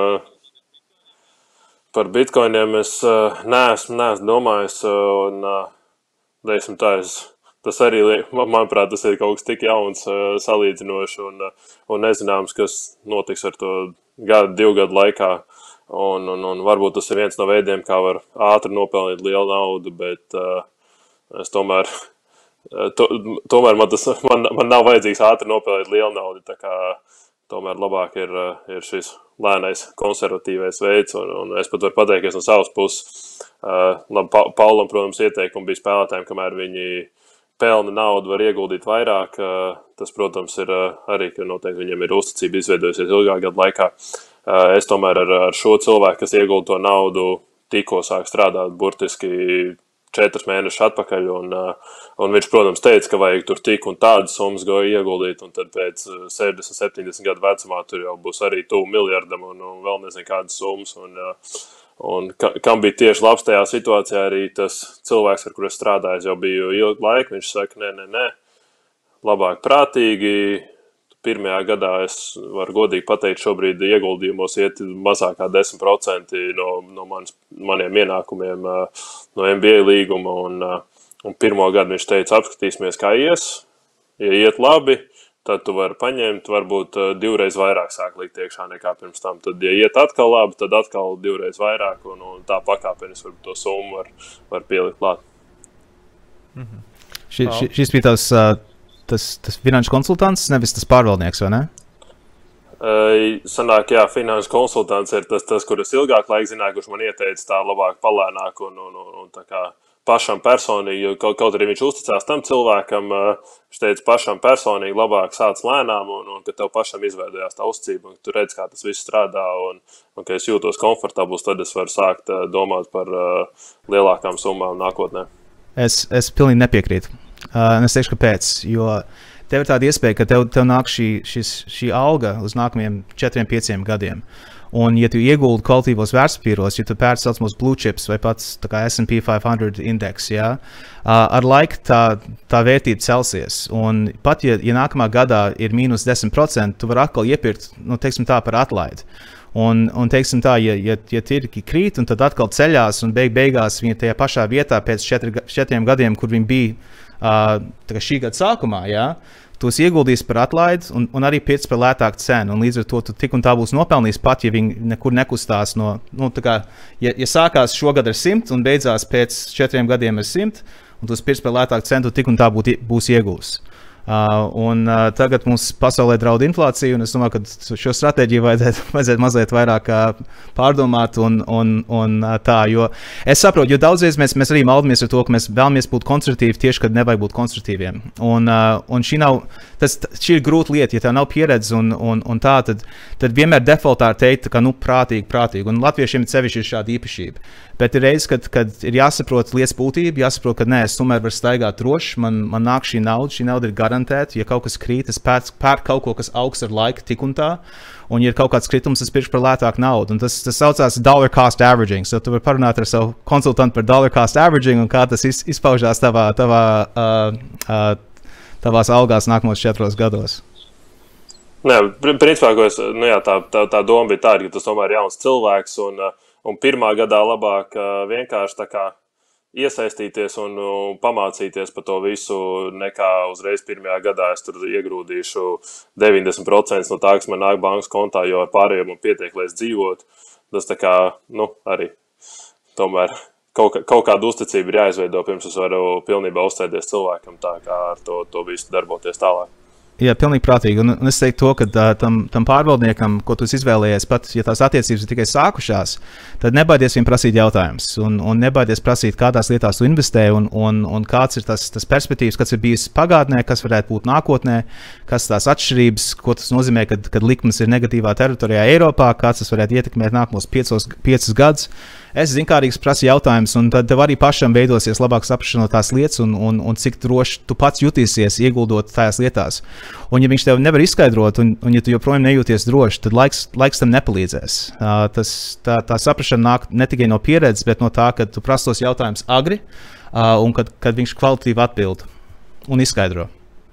par bitcoiniem es neesmu, neesmu domājis, un, teiksim tā, es tas arī, manuprāt, tas ir kaut kas tik jauns, salīdzinoši un, un nezināms, kas notiks ar to gadu, divu gadu laikā. Un, un, un varbūt tas ir viens no veidiem, kā var ātri nopelnīt lielu naudu, bet uh, es tomēr, to, tomēr man, tas, man, man nav vajadzīgs ātri nopelnīt lielu naudu, tā kā tomēr labāk ir, ir šis lēnais konservatīvais veids, un, un es pat varu pateikt, ka no savas puses, uh, labi, pa, Paulam, protams, ieteikumi bija spēlētājiem, kamēr viņi pelna naudu, var ieguldīt vairāk. Tas, protams, ir arī, ka noteikti viņiem ir uzticība izveidojusies ilgāk gadu laikā. Es tomēr ar, ar šo cilvēku, kas iegulda to naudu, tikko sāk strādāt burtiski četrus mēnešus atpakaļ, un, un viņš, protams, teica, ka vajag tur tik un tādas summas goja ieguldīt, un tad pēc sešdesmit, septiņdesmit gadu vecumā tur jau būs arī tuvu miljardam, un, un vēl nezinu kādas summas, un Un kam bija tieši labs tajā situācijā, arī tas cilvēks, ar kuru es strādāju, jau biju ilgu laiku, viņš saka, nē, nē, nē, labāk prātīgi. Pirmajā gadā es varu godīgi pateikt, šobrīd ieguldījumos iet mazāk kā desmit procenti no, no manis, maniem ienākumiem no N B A līguma, un, un pirmo gadu viņš teica, apskatīsimies, kā ies, ja iet labi, tad tu vari paņemt, varbūt divreiz vairāk sāk likt iekšā nekā pirms tam. Tad, ja iet atkal labi, tad atkal divreiz vairāk, un, un tā pakāpenis varbūt to summu var, var pielikt klāt. Mm-hmm. Ši, ši, šis bija tavs, tas, tas finanšu konsultants, nevis tas pārvaldnieks, vai ne? Sanāk, jā, finanšu konsultants ir tas, tas kur es ilgāk laika zināju, kurš man ieteica tā labāk palēnāk un, un, un, un tā kā pašam personīgi, jo kaut, kaut arī viņš uzticās tam cilvēkam, viņš teica pašam personīgi labāk sāc lēnām un, un ka tev pašam izveidojās tā uzticība, un tu redz, kā tas viss strādā un, un ka es jūtos komfortabls, tad es varu sākt domāt par uh, lielākām summām nākotnē. Es, es pilnīgi nepiekrītu. Uh, es teikšu, kāpēc, jo tev ir tāda iespēja, ka tev, tev nāk šī, šis, šī alga uz nākamajiem četriem, pieciem gadiem. Un, ja tu ieguldi kvalitīvos vērtspapīros, ja tu pērci saucamos blue chips vai pats tā kā S and P five hundred indeks, ja, ar laiku tā, tā vērtība celsies. Un pat, ja, ja nākamā gadā ir mīnus desmit procenti, tu vari atkal iepirkt, nu, teiksim tā, par atlaidi. Un, un teiksim tā, ja, ja, ja tirgi krīt un tad atkal ceļās un beig, beigās viņi tajā pašā vietā pēc četri, četriem gadiem, kur viņi bija uh, tā kā šī gada sākumā, ja, tos ieguldīs par atlaidi un, un arī pirks par lētāku cenu. Un līdz ar to tu tik un tā būs nopelnījis pat, ja viņi nekur nekustās no, nu, tā kā, ja, ja sākās šogad ar simt un beidzās pēc četriem gadiem ar simt, un tos pirks par lētāku cenu, tik un tā būt, būs iegūs. Uh, un uh, tagad mums pasaulē draud inflācija, un es domāju, ka šo stratēģiju vajadzētu, vajadzētu mazliet vairāk uh, pārdomāt un, un, un uh, tā, jo es saprotu, jo daudzreiz mēs, mēs arī maldamies ar to, ka mēs vēlamies būt konstruktīvi tieši, kad nevajag būt konstruktīviem. Un, uh, un šī nav, tas, šī ir grūta lieta, ja tev nav pieredze un, un, un tā, tad, tad vienmēr defaultā teikt, ka, nu, prātīgi, prātīgi, un latviešiem sevišķi ir šāda īpašība. Bet ir reizes, kad, kad ir jāsaprot lietas būtība, jāsaprot, ka nē, es tomēr varu staigāt droši, man, man nāk šī nauda, šī nauda ir garantēta, ja kaut kas krīt, es pērku pēr kaut ko, kas augsts ar laiku tik un tā, un ja ir kaut kāds kritums, es pirkšu par lētāku naudu, un tas, tas saucās dollar cost averaging, so tu vari parunāt ar savu konsultantu par dollar cost averaging, un kā tas iz, izpaužās tavā, tavā, uh, uh, tavās algās nākamos četros gados. Nē, principā, ko es, nu jā, tā, tā, tā doma bija tāda, ka tas tomēr ir jauns cilvēks, un uh, Un pirmā gadā labāk vienkārši tā kā iesaistīties un, un pamācīties par to visu, nekā uzreiz pirmajā gadā es tur iegrūdīšu deviņdesmit procenti no tā, kas man nāk bankas kontā, jo ar pārējiem man pietiek, lai es dzīvotu. Tas tā kā, nu, arī tomēr kaut, kaut kādu uzticību ir jāizveido, pirms es varu pilnībā uzticēties cilvēkam, tā kā ar to, to visu darboties tālāk. Jā, pilnīgi prātīgi. Un, un es teiktu to, ka uh, tam, tam pārvaldniekam, ko tu izvēlējies, pat ja tās attiecības ir tikai sākušās, tad nebaidies viņam prasīt jautājumus. Un, un nebaidies prasīt, kādās lietās tu investē un, un, un kāds ir tas, tas perspektīvs, kas ir bijis pagātnē, kas varētu būt nākotnē, kas tās atšķirības, ko tas nozīmē, kad, kad likmes ir negatīvā teritorijā Eiropā, kāds tas varētu ietekmēt nākamos piecos, piecus gadus. Es zinkārīgs prasu jautājumus, un tad tev arī pašam veidosies labāk saprašana no tās lietas, un, un, un cik droši tu pats jutīsies ieguldot tajās lietās. Un ja viņš tev nevar izskaidrot, un, un ja tu joprojām nejūties droši, tad laiks, laiks tam nepalīdzēs. Uh, tas, tā, tā saprašana nāk ne tikai no pieredzes, bet no tā, ka tu prasi tos jautājumus agri, uh, un kad, kad viņš kvalitatīvi atbild un izskaidro.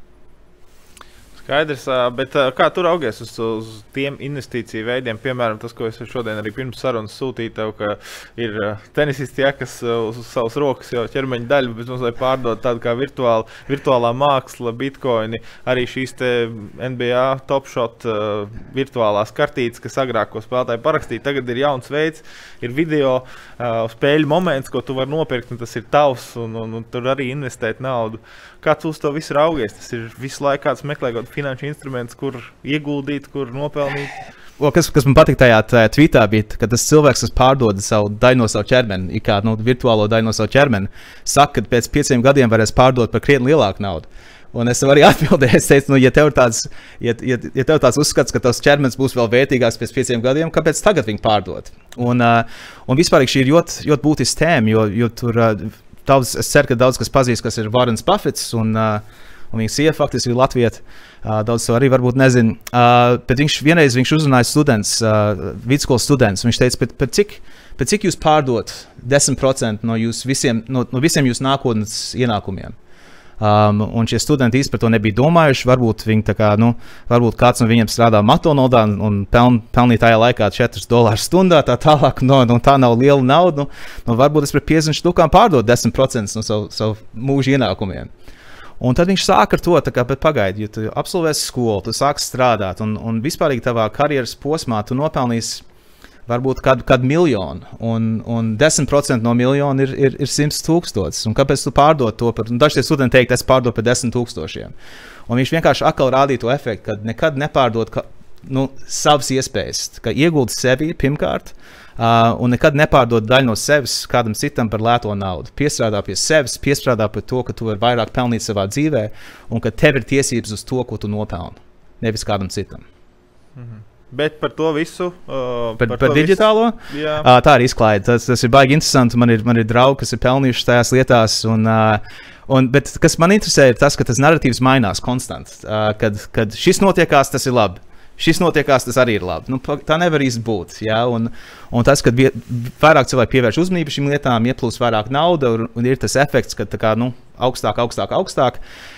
Skaidrs, bet kā tu raugies uz, uz tiem investīciju veidiem, piemēram, tas, ko es šodien arī pirms sarunas sūtīju tev, ka ir tenisisti, ja, kas uz savas rokas jau ķermeņa daļu, bet mums lai pārdod tādu kā virtuāla, virtuālā māksla, bitcoini, arī šīs te N B A Top Shot uh, virtuālās kartītes, kas agrāk ko spēlētāji parakstīja, tagad ir jauns veids, ir video uh, spēļu moments, ko tu var nopirkt, un tas ir tavs, un, un, un tur arī investēt naudu. Kā tu uz to visu raugies? Tas ir visu laiku kāds meklē kaut finanšu instruments, kur ieguldīt, kur nopelnīt. O, kas, kas man patīk tajā, tajā tweetā bija, ka tas cilvēks, kas pārdod savu daļu no savu ķermeni, kā nu, virtuālo daļu no savu ķermeni, saka, ka pēc pieciem gadiem varēs pārdot par krietni lielāku naudu. Un es arī atbildēju, es teicu, nu, ja tev tāds, ja, ja, ja tev tāds uzskats, ka tavs ķermenis būs vēl vērtīgāks pēc pieciem gadiem, kāpēc tagad viņu pārdot? Un, uh, un vispār šī ir ļoti, ļoti būtiska tēma, jo, jo tur uh, daudz, es ceru, ka daudz kas pazīst, kas ir Warrens Buffets, un, uh, un viņa sieva faktiski ir Latvieta. Uh, daudz to arī varbūt nezinu. Uh, bet viņš vienreiz viņš uzrunāja students, uh, vidusskolas students, un viņš teica, pēc, pēc, cik, pēc cik jūs pārdot desmit procenti no, jūs visiem, no, no visiem jūsu nākotnes ienākumiem. Um, un šie studenti īsti par to nebija domājuši. Varbūt, viņi, tā kā, nu, varbūt kāds no viņiem strādā McDonald's un peln, pelnīja tajā laikā četrus dolārus stundā, tā tālāk, no, no tā nav liela nauda. Nu, nu, varbūt es par piecdesmit štukām pārdot desmit procenti no savu, savu mūža ienākumiem. Un tad viņš sāk ar to, tā kā, bet pagaidi, ja tu absolvēsi skolu, tu sāksi strādāt, un, un vispārīgi tavā karjeras posmā tu nopelnīsi varbūt kādu, kādu miljonu, un, un desmit procenti no miljona ir, ir, ir simts tūkstotis. Un kāpēc tu pārdod to par, daži tie studenti teikt, es pārdodu par desmit tūkstošiem. Un viņš vienkārši atkal rādīja to efektu, ka nekad nepārdod ka, nu, savas iespējas, ka ieguldi sevi pirmkārt, uh, un nekad nepārdod daļu no sevis kādam citam par lēto naudu. Piestrādā pie sevis, piestrādā pie to, ka tu vari vairāk pelnīt savā dzīvē, un ka tev ir tiesības uz to, ko tu nopelni, nevis kādam citam. Mhm. Bet par to visu. Uh, par par, par to digitālo? Visu, uh, tā ir izklaide. Tas, tas ir baigi interesanti. Man ir, man ir draugi, kas ir pelnījuši tajās lietās. Un, uh, un, bet kas man interesē, ir tas, ka tas narratīvs mainās konstanti. Uh, kad, kad šis notiekās, tas ir labi. Šis notiekās, tas arī ir labi. Nu, tā nevar īsti būt. Ja? Un, un tas, kad vie, vairāk cilvēki pievērš uzmanību šīm lietām, ieplūst vairāk nauda, un, un ir tas efekts, ka tā kā, nu, augstāk, augstāk, augstāk.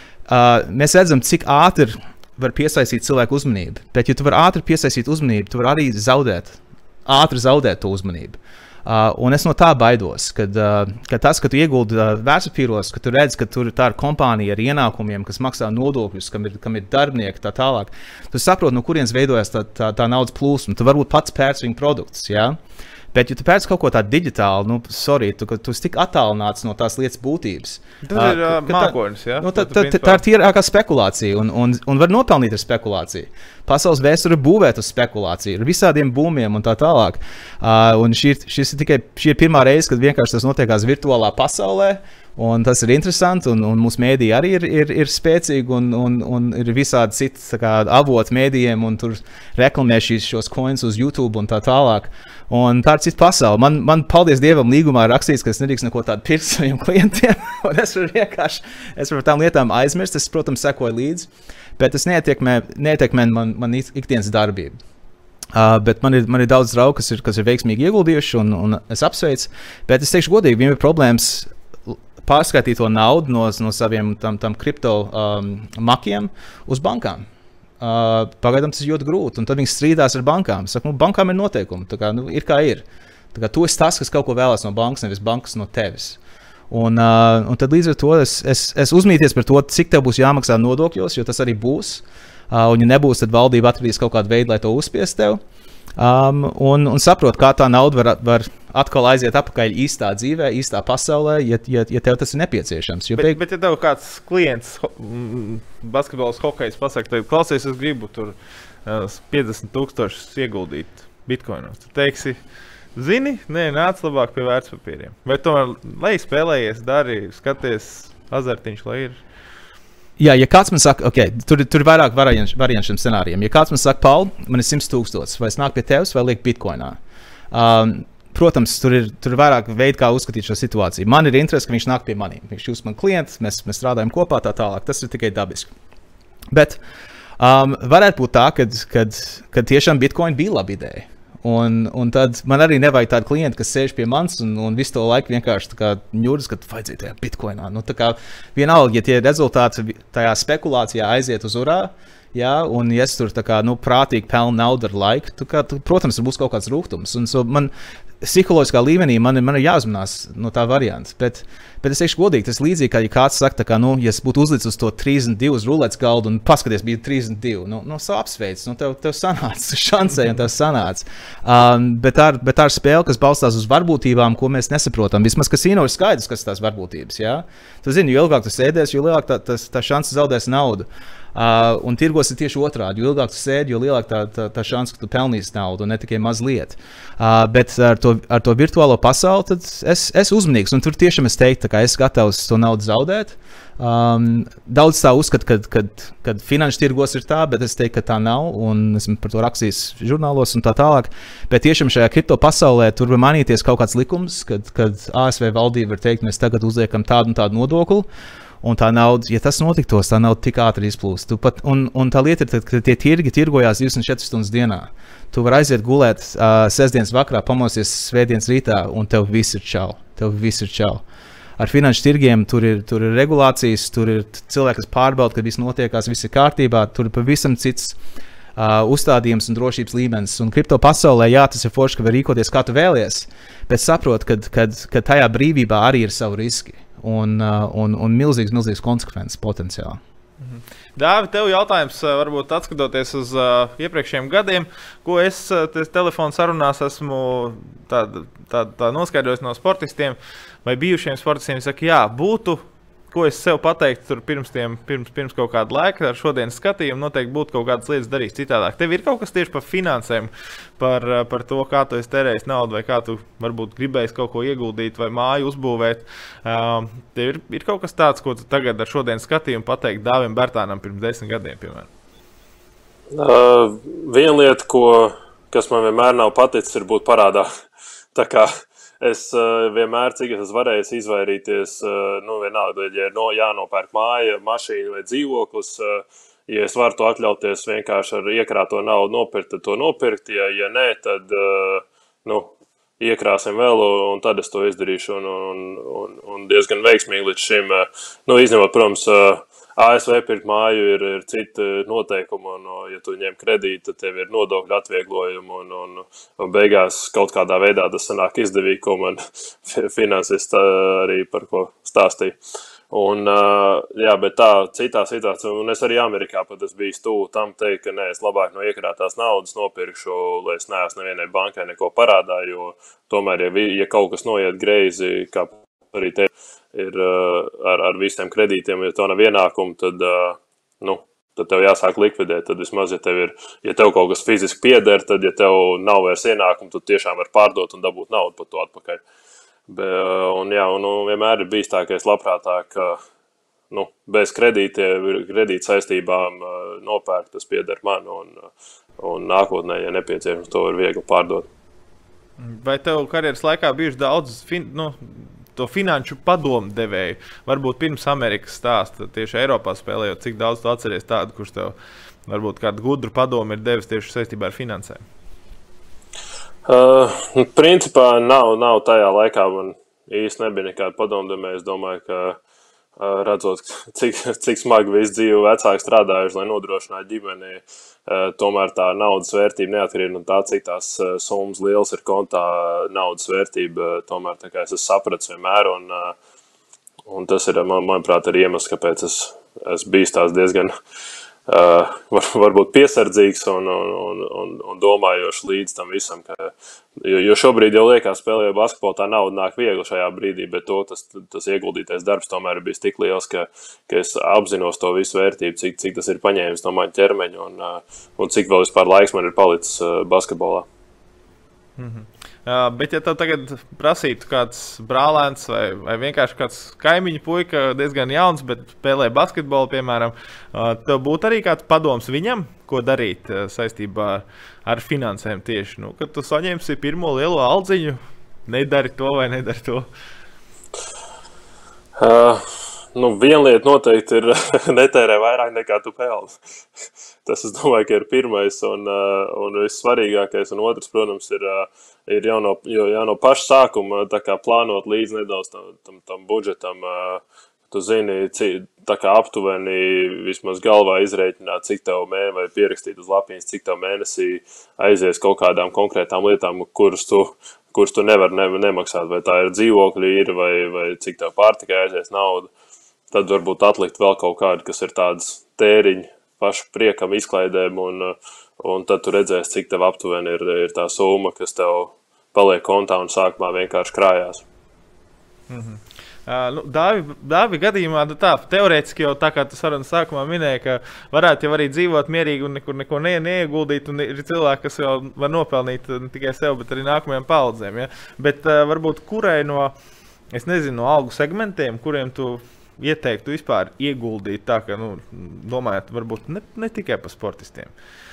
Uh, mēs redzam, cik ātri var piesaistīt cilvēku uzmanību. Bet, ja tu vari ātri piesaistīt uzmanību, tu vari arī zaudēt, ātri zaudēt to uzmanību. Uh, un es no tā baidos, kad, uh, kad tas, ka tu ieguldi uh, vērtspapīros, ka tu redz, ka tur tā ir kompānija ar ienākumiem, kas maksā nodokļus, kam ir, kam ir darbinieki, tā tālāk. Tu saproti, no kurienes veidojas tā, tā, tā naudas plūsma. Tu varbūt pats pērc viņu produktus, jā? Bet, ja tu pērc kaut ko tādu digitālu, nu, sorry, tu, tu esi tik attālināts no tās lietas būtības. Tas uh, ir uh, mākonis, jā? Nu, tā, tā, tā, tā ir tīrākā spekulācija, un, un, un var nopelnīt ar spekulāciju. Pasaules vēsture ir būvēta uz spekulāciju, ar visādiem būmiem un tā tālāk. Uh, un šī, šis ir tikai šī ir pirmā reize, kad vienkārši tas notiekās virtuālā pasaulē. Un tas ir interesanti, un, un mūsu mēdīji arī ir, ir, ir spēcīgi, un, un, un ir visādi citi avoti mēdījiem, un tur reklamē šīs, šos coins uz YouTube un tā tālāk. Un tā ir cita pasaule. Man, man, paldies Dievam, līgumā ir rakstīts, ka es nedrīkst neko tādu pirkt saviem klientiem, un es varu vienkārši, es varu par tām lietām aizmirst, es, protams, sekoju līdzi, bet tas neietekmē, neietekmē man, man ikdienas darbību. Uh, bet man ir, man ir daudz draugu, kas ir, kas ir veiksmīgi ieguldījuši, un, un es apsveicu, bet es teikšu godīgi, viņiem ir problēmas pārskaitīt to naudu no, no saviem tam, tam kripto um, makiem uz bankām. Uh, pagaidām tas ir ļoti grūti, un tad viņi strīdās ar bankām. Saka, nu, bankām ir noteikumi, tā kā, nu, ir kā ir. Tā kā tu esi tas, kas kaut ko vēlās no bankas, nevis bankas no tevis. Un, uh, un tad līdz ar to es, es, es uzmīties par to, cik tev būs jāmaksā nodokļos, jo tas arī būs. Uh, un ja nebūs, tad valdība atradīs kaut kādu veidu, lai to uzspiest tev. um, un, un saprot, kā tā nauda var, var atkal aiziet atpakaļ īstā dzīvē, īstā pasaulē, ja, ja, ja tev tas ir nepieciešams. Jo Bet, beig... bet ja tev kāds klients, ho, m, basketbols, hokejs pasaka, tev klausies, es gribu tur uh, piecdesmit tūkstošus ieguldīt bitcoinos, tu teiksi, zini, nē, nāc labāk pie vērtspapīriem. Vai tomēr, lai spēlējies, dari, skaties, azartiņš, lai ir. Jā, ja kāds man saka, ok, tur, tur ir vairāk variantu šiem scenārijiem. Ja kāds man saka, Paul, man ir simts tūkstotis, vai es nāku pie tevis, vai liek bitcoinā. Um, protams, tur ir, tur ir vairāk veidu, kā uzskatīt šo situāciju. Man ir interesi, ka viņš nāk pie maniem. Viņš jūs man klients, mēs, mēs strādājam kopā tā tālāk. Tas ir tikai dabiski. Bet um, varētu būt tā, kad, kad, kad tiešām bitcoin bija laba ideja. Un, un tad man arī nevajag tādu klientu, kas sēž pie manis un, un visu to laiku vienkārši ņūras, ka vajadzēja tajā bitcoinā. Nu, tā kā vienalga, ja tie rezultāti tajā spekulācijā aiziet uz urā, jā, un ja es tur tā kā, nu, prātīgi pelnu naudu ar laiku, tā kā, tu, protams, būs kaut kāds rūgtums. Un so man psiholoģiskā līmenī man, man ir jāuzmanās no tā varianta. Bet, bet es teikšu godīgi, tas līdzīgi, kā ja kāds saka, tā kā, nu, ja es būtu uzlicis uz to trīsdesmit divi uz ruletes galdu un paskaties, bija trīsdesmit divi, nu, nu apsveic, nu, tev, tev sanāca, šansēji un tev sanāca. Um, bet, tā, bet tā ir spēle, kas balstās uz varbūtībām, ko mēs nesaprotam. Vismaz kasino ir skaidrs, kas tās varbūtības, jā. Tu zini, jo ilgāk tu sēdēs, jo lielāk tā, tā, tā šansa zaudēs naudu. Uh, un tirgos ir tieši otrādi. Jo ilgāk tu sēdi, jo lielāk tā, tā, tā šansa, ka tu pelnīsi naudu, un ne tikai mazliet. Uh, bet ar to, ar to virtuālo pasauli tad es esmu uzmanīgs. Un tur tiešām es teiktu, ka es esmu gatavs to naudu zaudēt. Um, daudz tā uzskata, ka kad, kad finanšu tirgos ir tā, bet es teiktu, ka tā nav. Un esmu par to rakstījis žurnālos un tā tālāk. Bet tiešām šajā kripto pasaulē tur var mainīties kaut kāds likums, kad, kad A S V valdība var teikt, mēs tagad uzliekam tādu un tādu nodokli. Un tā nauda, ja tas notiktos, tā nauda tik ātri izplūst. Pat, un, un tā lieta ir, tad, ka tie tirgi tirgojās divdesmit četras stundas dienā. Tu vari aiziet gulēt uh, sestdienas vakarā, pamosties svētdienas rītā, un tev viss ir čau. Tev viss ir čau. Ar finanšu tirgiem tur ir, tur ir regulācijas, tur ir cilvēki, kas pārbauda, ka viss notiekās, viss ir kārtībā. Tur ir pavisam cits uh, uzstādījums un drošības līmenis. Un kripto pasaulē, jā, tas ir forši, ka var rīkoties, kā tu vēlies, bet saprot, ka, kad, kad tajā brīvībā arī ir savu riski. Un, un, un milzīgs, milzīgs konsekvences potenciāli. Mhm. Dāvi, tev jautājums, varbūt atskatoties uz uh, iepriekšējiem gadiem, ko es uh, telefonu sarunās esmu tā, tā, tā noskaidrojis no sportistiem vai bijušiem sportistiem, saka, jā, būtu, ko es sev pateiktu tur pirms, tiem, pirms, pirms kaut kāda laika ar šodienas skatījumu, noteikti būtu kaut kādas lietas darījis citādāk. Tev ir kaut kas tieši par finansēm, par, par to, kā tu esi terējis naudu, vai kā tu varbūt gribējis kaut ko ieguldīt vai māju uzbūvēt. Um, tev ir, ir kaut kas tāds, ko tu tagad ar šodienas skatījumu pateikt Dāvim Bērtānam pirms desmit gadiem, piemēram? Uh, viena lieta, ko, kas man vienmēr nav paticis, ir būt parādā. Tā kā es uh, vienmēr, cik es varēju izvairīties, uh, nu vienalga, ja ir no, jānopērk māja, mašīna vai dzīvoklis, uh, ja es varu to atļauties vienkārši ar iekrāto naudu nopirkt, tad to nopirkt, ja, ja nē, tad uh, nu, iekrāsim vēl, un tad es to izdarīšu, un, un, un, un diezgan veiksmīgi līdz šim, uh, nu izņemot, protams, uh, A S V pirkt māju ir, ir cita noteikuma, un, ja tu ņem kredītu, tad tev ir nodokļu atvieglojumi, un, un, un beigās kaut kādā veidā tas sanāk izdevīgi, ko man finansists arī par ko stāstīja. Un, jā, bet tā citā situācijā, un es arī Amerikā pat es biju stūvu tam teikt, ka nē, es labāk no iekrātās naudas nopirkšu, lai es neesmu nevienai bankai neko parādā, jo tomēr, ja, ja kaut kas noiet greizi, kā arī te ir uh, ar, ar visiem kredītiem, ja tev nav ienākumu, tad, uh, nu, tad tev jāsāk likvidēt. Tad vismaz, ja tev, ir, ja tev kaut kas fiziski pieder, tad, ja tev nav vairs ienākumu, tad tiešām var pārdot un dabūt naudu par to atpakaļ. Be, uh, un, jā, un, un vienmēr ir bijis tā, ka es labprātāk, uh, nu, bez kredītiem, kredīt saistībām uh, nopērkt, tas pieder man, un, un nākotnē, ja nepieciešams, to var viegli pārdot. Vai tev karjeras laikā bijuši daudz, fin, nu, to finanšu padomu devēju, varbūt pirms Amerikas stāsta, tieši Eiropā spēlējot, cik daudz tu atceries tādu, kurš tev varbūt kādu gudru padomu ir devis tieši saistībā ar finansēm? Uh, principā nav, nav tajā laikā, man īsti nebija nekāda padomdevēja. Es domāju, ka uh, redzot, cik, cik smagi visu dzīvi vecāki strādājuši, lai nodrošinātu ģimeni, uh, tomēr tā naudas vērtība neatkarīgi no tā, cik tās uh, summas liels ir kontā, naudas vērtība, uh, tomēr tā kā es esmu sapratis vienmēr, un, uh, un tas ir, man, manuprāt, arī iemesls, kāpēc es, es biju tās diezgan uh, var, varbūt piesardzīgs un, un, un, un domājošs līdz tam visam. Ka, jo, jo šobrīd jau liekas, spēlējot basketbolu, tā nauda nāk viegli šajā brīdī, bet to, tas, tas ieguldītais darbs tomēr ir bijis tik liels, ka, ka es apzinos to visu vērtību, cik, cik tas ir paņēmis no maņa ķermeņa un, uh, un cik vēl vispār laiks man ir palicis uh, basketbolā. Mm-hmm. Uh, bet, ja tev tagad prasītu kāds brālēns vai, vai vienkārši kāds kaimiņu puika, diezgan jauns, bet spēlē basketbolu, piemēram, uh, tev būtu arī kāds padoms viņam, ko darīt uh, saistībā ar, ar finansēm tieši? Nu, kad tu saņemsi pirmo lielo aldziņu, nedari to vai nedari to? Uh, nu, viena lieta noteikti ir netērē vairāk nekā tu pelni. Tas, es domāju, ka ir pirmais un, uh, un vissvarīgākais, un otrs, protams, ir, uh, ir jau, no, jau no paša sākuma tā kā plānot līdz nedaudz tam, tam, tam budžetam. Uh, tu zini, cik, tā kā aptuveni vismaz galvā izrēķināt, cik tev mēne, vai pierakstīt uz lapiņas, cik tev mēnesī aizies kaut kādām konkrētām lietām, kuras tu, kuras tu nevar ne, nemaksāt, vai tā ir dzīvokļi ir, vai, vai cik tev pārtikai aizies nauda. Tad varbūt atlikt vēl kaut kādu, kas ir tāds tēriņi, pašu priekam, izklaidēm, un, un tad tu redzēsi, cik tev aptuveni ir, ir tā summa, kas tev paliek kontā un sākumā vienkārši krājās. Mm-hmm. Uh, nu, Dāvi, Dāvi gadījumā, nu tā, teorētiski jau tā kā tu sarunas sākumā minēja, ka varētu jau arī dzīvot mierīgi un nekur neko ne, neieguldīt, un ir cilvēki, kas jau var nopelnīt ne tikai sev, bet arī nākamajām paudzēm, ja? Bet uh, varbūt kurai no, es nezinu, no algu segmentiem, kuriem tu ieteiktu vispār ieguldīt tā, ka, nu, domājot, varbūt ne, ne tikai par sportistiem.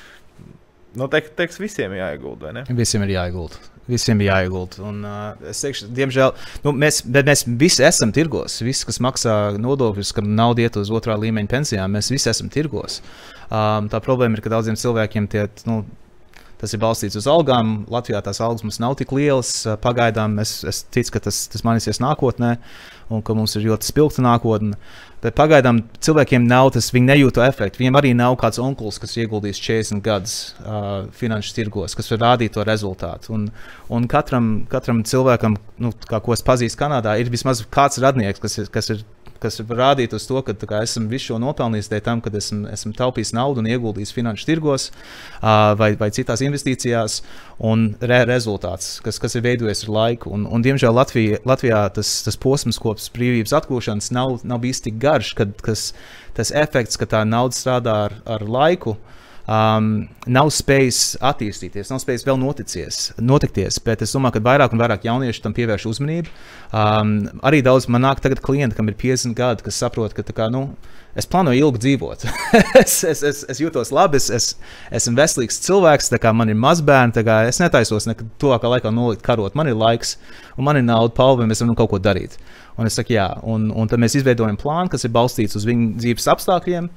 Noteikti, teiks, visiem ir jāiegulda, vai ne? Visiem ir jāiegulda. Visiem ir jāiegulda. Un, uh, es teikšu, diemžēl, nu, mēs, bet mēs visi esam tirgos. Visi, kas maksā nodokļus, kam nauda iet uz otrā līmeņa pensijām, mēs visi esam tirgos. Um, tā problēma ir, ka daudziem cilvēkiem tie, nu, tas ir balstīts uz algām. Latvijā tās algas mums nav tik lielas. Pagaidām es, es ticu, ka tas, tas mainīsies nākotnē un ka mums ir ļoti spilgta nākotne. Bet pagaidām cilvēkiem nav tas, viņi nejūt to efektu. Viņiem arī nav kāds onkulis, kas ieguldīs četrdesmit gadus uh, finanšu tirgos, kas var rādīt to rezultātu. Un, un katram, katram cilvēkam, nu, kā, ko es pazīstu Kanādā, ir vismaz kāds radnieks, kas ir, kas ir kas var rādīt uz to, ka kā, esam visu šo nopelnījis dēļ tam, kad esam, esam taupījis naudu un ieguldījis finanšu tirgos uh, vai, vai citās investīcijās, un re rezultāts, kas, kas ir veidojies ar laiku. Un, un diemžēl Latvijā, Latvijā tas, tas posms kopš brīvības atgūšanas nav, nav bijis tik garš, kad kas, tas efekts, ka tā nauda strādā ar, ar laiku, Um, nav spējis attīstīties, nav spējis vēl noticies, notikties, bet es domāju, ka vairāk un vairāk jaunieši tam pievērš uzmanību. Um, arī daudz man nāk tagad klienti, kam ir piecdesmit gadi, kas saprot, ka tā kā, nu, es plānoju ilgi dzīvot. es, es, es, es jūtos labi, es, es esmu veselīgs cilvēks, tā kā man ir mazbērni, tā kā es netaisos nekad tuvākā laikā nolikt karot. Man ir laiks un man ir nauda, palva, mēs varam kaut ko darīt. Un es saku, jā, un, un tad mēs izveidojam plānu, kas ir balstīts uz viņu dzīves apstākļiem,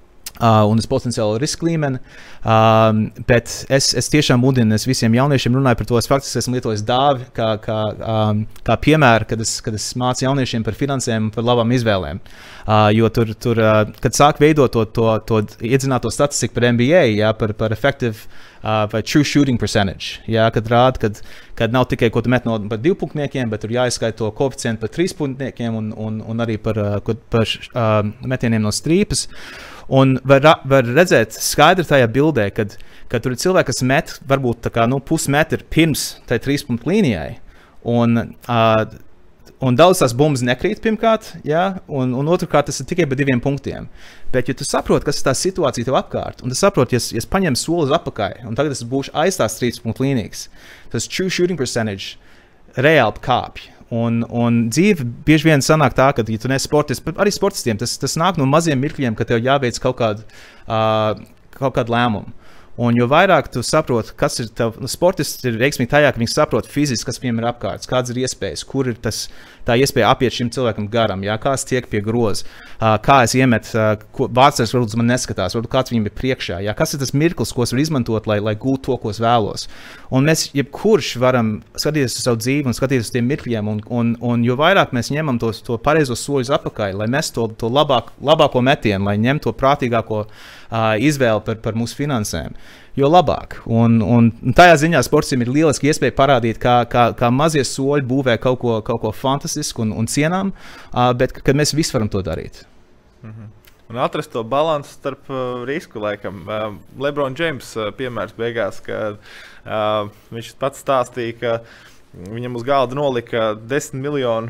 Uh, un uz potenciālu risku līmeni, um, bet es, es tiešām mudinu, es visiem jauniešiem runāju par to, es faktiski esmu lietojis Dāvi kā, kā, um, kā piemēru, kad es, kad es mācu jauniešiem par finansēm un par labām izvēlēm. Uh, jo tur, tur uh, kad sāk veidot to, to, to iedzināto statistiku par N B A, jā, par, par effective uh, vai true shooting percentage, jā, kad rāda, kad, kad nav tikai, ko tu met no par divpunktniekiem, bet tur jāizskaita to koeficientu par trīspunktniekiem un, un, un arī par, uh, par uh, metieniem no strīpas. Un var, var redzēt skaidri tajā bildē, kad, kad tur ir cilvēki, kas met varbūt tā kā, nu, pusmetru pirms tai trīspunktu līnijai. Un, uh, un daudz tās bumbas nekrīt pirmkārt, jā, un, un otrkārt tas ir tikai par diviem punktiem. Bet, ja tu saproti, kas ir tā situācija tev apkārt, un tu saproti, ja, ja es paņemu soli uz apakaļ, un tagad es būšu aiz tās trīspunktu līnijas, tas true shooting percentage reāli kāpj. Un, un dzīve bieži vien sanāk tā, ka, ja tu neesi sportists, arī sportistiem, tas, tas nāk no maziem mirkļiem, ka tev jāveic kaut kādu, uh, kaut kādu lēmumu. Un jo vairāk tu saproti, kas ir tev, nu, sportists ir veiksmīgi tajā, ka viņi saprot fiziski, kas viņiem ir apkārt, kādas ir iespējas, kur ir tas, tā iespēja apiet šim cilvēkam garam, jā, kā es tiek pie groza, uh, kā es iemetu, uh, vārdsargs varbūt man neskatās, varbūt kāds viņam ir priekšā, jā, kas ir tas mirklis, ko es varu izmantot, lai, lai gūtu to, ko es vēlos. Un mēs jebkurš varam skatīties uz savu dzīvi un skatīties uz tiem mirkļiem, un, un, un jo vairāk mēs ņemam tos, to pareizo soļus apakaļ, lai mēs to, to labāk, labāko metienu, lai ņem to prātīgāko uh, izvēli par, par mūsu finansēm, jo labāk. Un, un, un tajā ziņā sportiem ir lieliski iespēja parādīt, kā, kā, kā mazie soļi būvē kaut ko, kaut ko fantastisku un, un cienām, uh, bet kad mēs visi varam to darīt. Mm-hmm. Un atrast to balansu starp uh, risku, laikam. Uh, LeBron James uh, piemērs beigās, ka uh, viņš pats stāstīja, ka viņam uz galda nolika desmit miljonu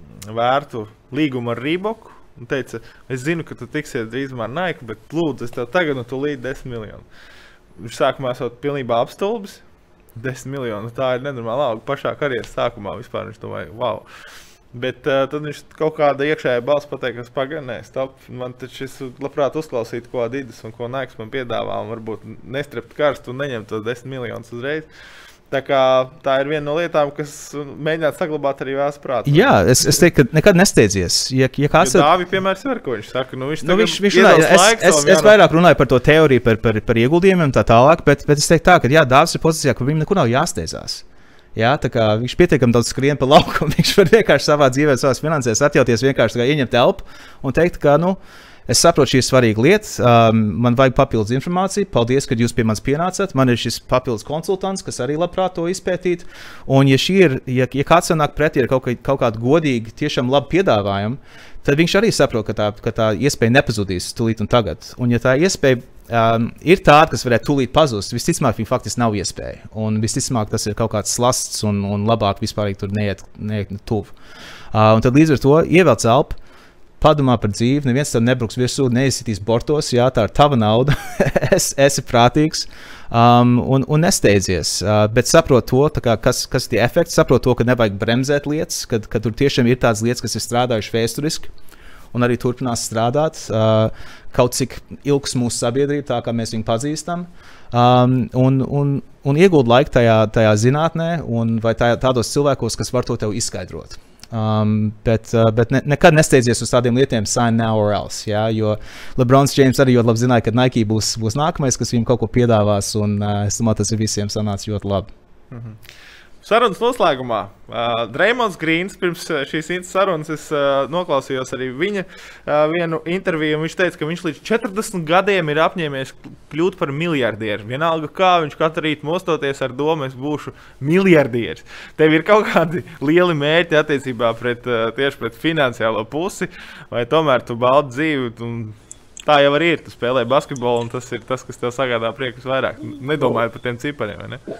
vērtu līgumu ar Reeboku. Un teica, es zinu, ka tu tiksies drīzumā ar Nike, bet lūdzu, es tev tagad nu tu līdz desmit miljonu. Viņš sākumā esot pilnībā apstulbis. desmit miljonu, tā ir nenormāla auga pašā karjeras sākumā vispār. Viņš domāja, wow. Bet uh, tad viņš kaut kāda iekšējā balss pateica, ka pagaid, nē, stop. Man taču es labprāt uzklausītu, ko Adidas un ko Nike man piedāvā, un varbūt nestrept karstu un neņemt tos desmit miljonus uzreiz. Tā kā tā ir viena no lietām, kas mēģināt saglabāt arī vēlas prātā. Jā, es, es teiktu, ka nekad nesteidzies. Ja, ja kāds... Dāvi piemērs var, ko viņš saka. Nu, viņš nu, viņš, viņš runāja, es, es, es, es vairāk runāju par to teoriju, par, par, par ieguldījumiem tā tālāk, bet, bet es teiktu tā, ka jā, Dāvis ir pozīcijā, kur viņam nekur nav jāsteidzās. Jā, tā kā viņš pietiekami daudz skrien pa lauku, viņš var vienkārši savā dzīvē, savās finansēs atļauties vienkārši ieņemt elpu un teikt, ka, nu, es saprotu, šī ir svarīga lieta, um, man vajag papildus informāciju, paldies, ka jūs pie manis pienācat, man ir šis papildus konsultants, kas arī labprāt to izpētīt, un ja šī ir, ja, ja kāds sanāk pretī ir kaut, kā, kaut kādu godīgi, tiešām labu piedāvājumu, tad viņš arī saprot, ka tā, ka tā iespēja nepazudīs tūlīt un tagad, un ja tā iespēja um, ir tāda, kas varētu tūlīt pazust, visticamāk, viņa faktiski nav iespēja, un visticamāk, tas ir kaut kāds slasts, un, un labāk vispārīgi tur neiet, neiet tuvu. Uh, un tad līdz ar to ievelc elpu, padomā par dzīvi, neviens tev nebruks virsū, neizsitīs bortos, jā, tā ir tava nauda, es esi prātīgs um, un, un nesteidzies, uh, bet saprot to, kā, kas, kas ir tie efekti, saprot to, ka nevajag bremzēt lietas, kad, kad tur tiešām ir tādas lietas, kas ir strādājuši vēsturiski un arī turpinās strādāt, uh, kaut cik ilgs mūsu sabiedrība, tā kā mēs viņu pazīstam, um, un, un, un iegūt laiku tajā, tajā zinātnē un vai tajā, tādos cilvēkos, kas var to tev izskaidrot. Um, bet uh, bet ne, nekad nesteidzies uz tādiem lietiem sign now or else, jā, jo LeBrons James arī ļoti labi zināja, ka Nike būs, būs nākamais, kas viņam kaut ko piedāvās, un uh, es domāju, tas ir visiem sanāca ļoti labi. Mm-hmm. Sarunas noslēgumā. Uh, Draymonds Greens pirms šīs sarunas es uh, noklausījos arī viņa uh, vienu interviju, un viņš teica, ka viņš līdz četrdesmit gadiem ir apņēmies kļūt par miljardieru. Vienalga kā, viņš katru rītu mostoties ar domu, es būšu miljardieris. Tev ir kaut kādi lieli mērķi attiecībā pret, uh, tieši pret finansiālo pusi, vai tomēr tu baudi dzīvi, un tā jau arī ir, tu spēlē basketbolu, un tas ir tas, kas tev sagādā prieku vairāk. Nedomāju par tiem cipariem, vai ne?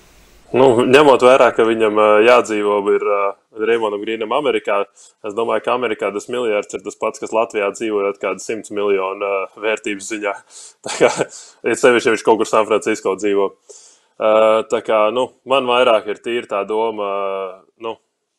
Nu, ņemot vērā, ka viņam uh, jādzīvo ir uh, Draymondam Greenam Amerikā, es domāju, ka Amerikā tas miljards ir tas pats, kas Latvijā dzīvojot kādu simts miljonu uh, vērtības ziņā. Tā kā, ja sevišķi, ja viņš kaut kur San Francisco dzīvo. Uh, tā kā, nu, man vairāk ir tīri tā doma, uh, nu,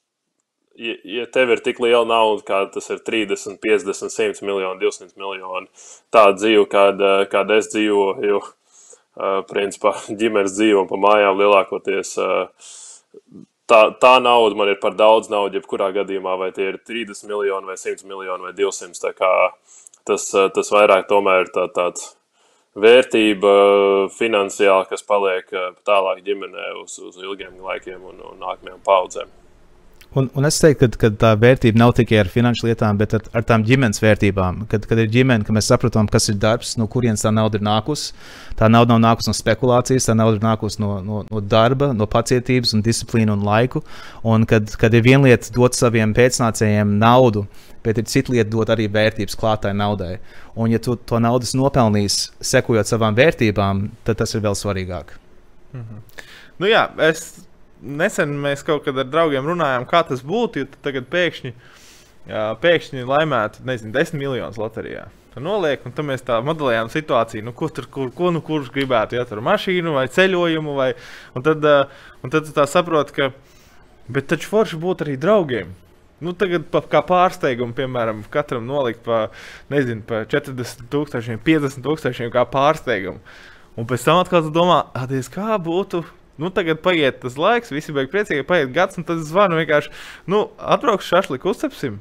ja, ja tev ir tik liela nauda, kā tas ir trīsdesmit, piecdesmit, simt miljoni, divsimt miljoni, tāda dzīve, kāda, kāda es dzīvoju, Uh, principā ģimenes dzīvo un pa mājām lielākoties. Uh, tā, tā nauda man ir par daudz naudu, jebkurā gadījumā, vai tie ir trīsdesmit miljoni, vai simt miljoni, vai divsimt. Tā kā tas, uh, tas vairāk tomēr ir tā, tāds vērtība finansiāli, kas paliek uh, tālāk ģimenē uz, uz ilgiem laikiem un, un nākamajām paudzēm. Un, un es teiktu, ka, ka tā vērtība nav tikai ar finanšu lietām, bet ar, ar tām ģimenes vērtībām. Kad, kad ir ģimene, ka mēs saprotam, kas ir darbs, no kurienes tā nauda ir nākusi. Tā nauda nav nākusi no spekulācijas, tā nauda ir nākusi no, no, no darba, no pacietības un disciplīnu un laiku. Un kad, kad ir viena lieta dot saviem pēcnācējiem naudu, bet ir cita lieta dot arī vērtības klātai naudai. Un ja tu to naudas nopelnīs, sekojot savām vērtībām, tad tas ir vēl svarīgāk. Mhm. Nu jā, es... Nesen mēs kaut kad ar draugiem runājām, kā tas būtu, ja tagad pēkšņi, jā, pēkšņi laimētu, nezinu, desmit miljonus loterijā. Tad noliek, un tad mēs tā modelējām situāciju, nu, ko, tur, kur, ko nu kurš gribētu, ja tur mašīnu vai ceļojumu, vai, un tad, un tad tu tā saproti, ka, bet taču forši būtu arī draugiem. Nu, tagad pa, kā pārsteigumu, piemēram, katram nolikt pa, nezinu, pa četrdesmit tūkstošiem, piecdesmit tūkstošiem kā pārsteigumu. Un pēc tam atkal tu domā, adies, kā būtu... Nu, tagad paiet tas laiks, visi beig priecīgi, paiet gads, un tad es zvanu vienkārši, nu, atbraukšu šašliku, uzcepsim.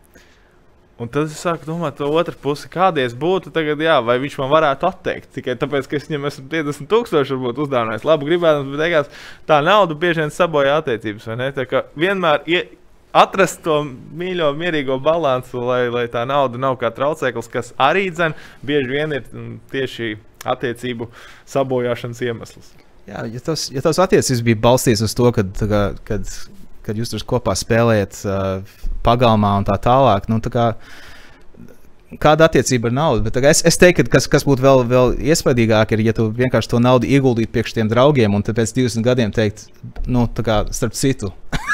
Un tad es sāku domāt to otru pusi, kādies būtu tagad, jā, vai viņš man varētu atteikt. Tikai tāpēc, ka es viņam esmu piecdesmit tūkstoši varbūt uzdāvinājis labu gribēdams, bet beigās tā nauda bieži vien sabojā attiecības, vai ne? Tā kā vienmēr ie, atrast to mīļo, mierīgo balansu, lai, lai tā nauda nav kā traucēklis, kas arī dzen, bieži vien ir tieši attiecību sabojāšanas iemesls. Jā, ja tavs, ja tavs attiecības bija balstīts uz to, kad, kad, kad jūs tur kopā spēlējat uh, pagalmā un tā tālāk, nu tā kā kāda attiecība ar naudu. Bet es, es teiktu, ka kas, kas būtu vēl, vēl iespaidīgāk, ir, ja tu vienkārši to naudu ieguldītu priekš tiem draugiem un tad pēc divdesmit gadiem teikt, nu, tā kā starp citu.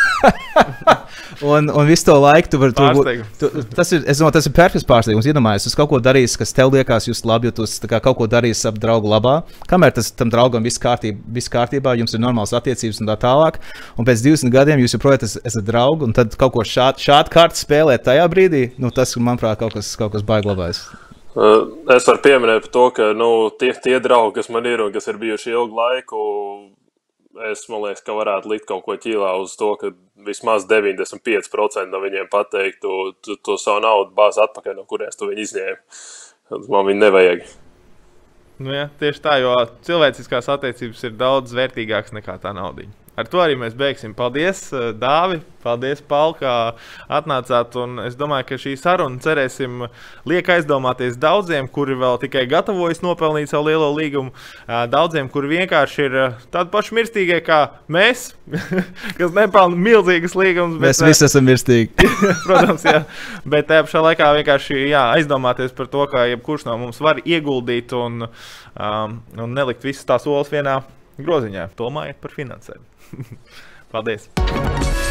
un, un visu to laiku tu vari būt. Tas ir, es domāju, tas ir perfekts pārsteigums. Iedomājies, tu kaut ko darīsi, kas tev liekas just labi, jo tu kā, kaut ko darīsi ap draugu labā. Kamēr tas tam draugam viss kārtībā, viss kārtībā, jums ir normāls attiecības un tā tālāk. Un pēc divdesmit gadiem jūs joprojām esat draugi un tad kaut ko šādu šād kārtu spēlēt tajā brīdī, nu, tas, manuprāt, kaut kas, kaut kas baigi labais. Es varu pieminēt par to, ka nu, tie, tie draugi, kas man ir un kas ir bijuši ilgu laiku, es, man liekas, ka varētu likt kaut ko ķīlā uz to, ka vismaz deviņdesmit pieci procenti no viņiem pateiktu to, to savu naudu bāzi atpakaļ, no kurienes tu viņu izņēmi. Man viņu nevajag. Nu jā, tieši tā, jo cilvēciskās attiecības ir daudz vērtīgākas nekā tā naudiņa. Ar to arī mēs beigsim. Paldies, Dāvi, paldies, Paul, kā atnācāt. Un es domāju, ka šī saruna, cerēsim, liek aizdomāties daudziem, kuri vēl tikai gatavojas nopelnīt savu lielo līgumu. Daudziem, kuri vienkārši ir tādi paši mirstīgie kā mēs, kas nepelna milzīgas līgumus. Mēs bet, visi esam mirstīgi. Protams, jā. Bet tajā pašā laikā vienkārši jā, aizdomāties par to, ka jebkurš no mums var ieguldīt un, um, un nelikt visas tās olas vienā groziņā. Domājiet par finansēm. Paldies!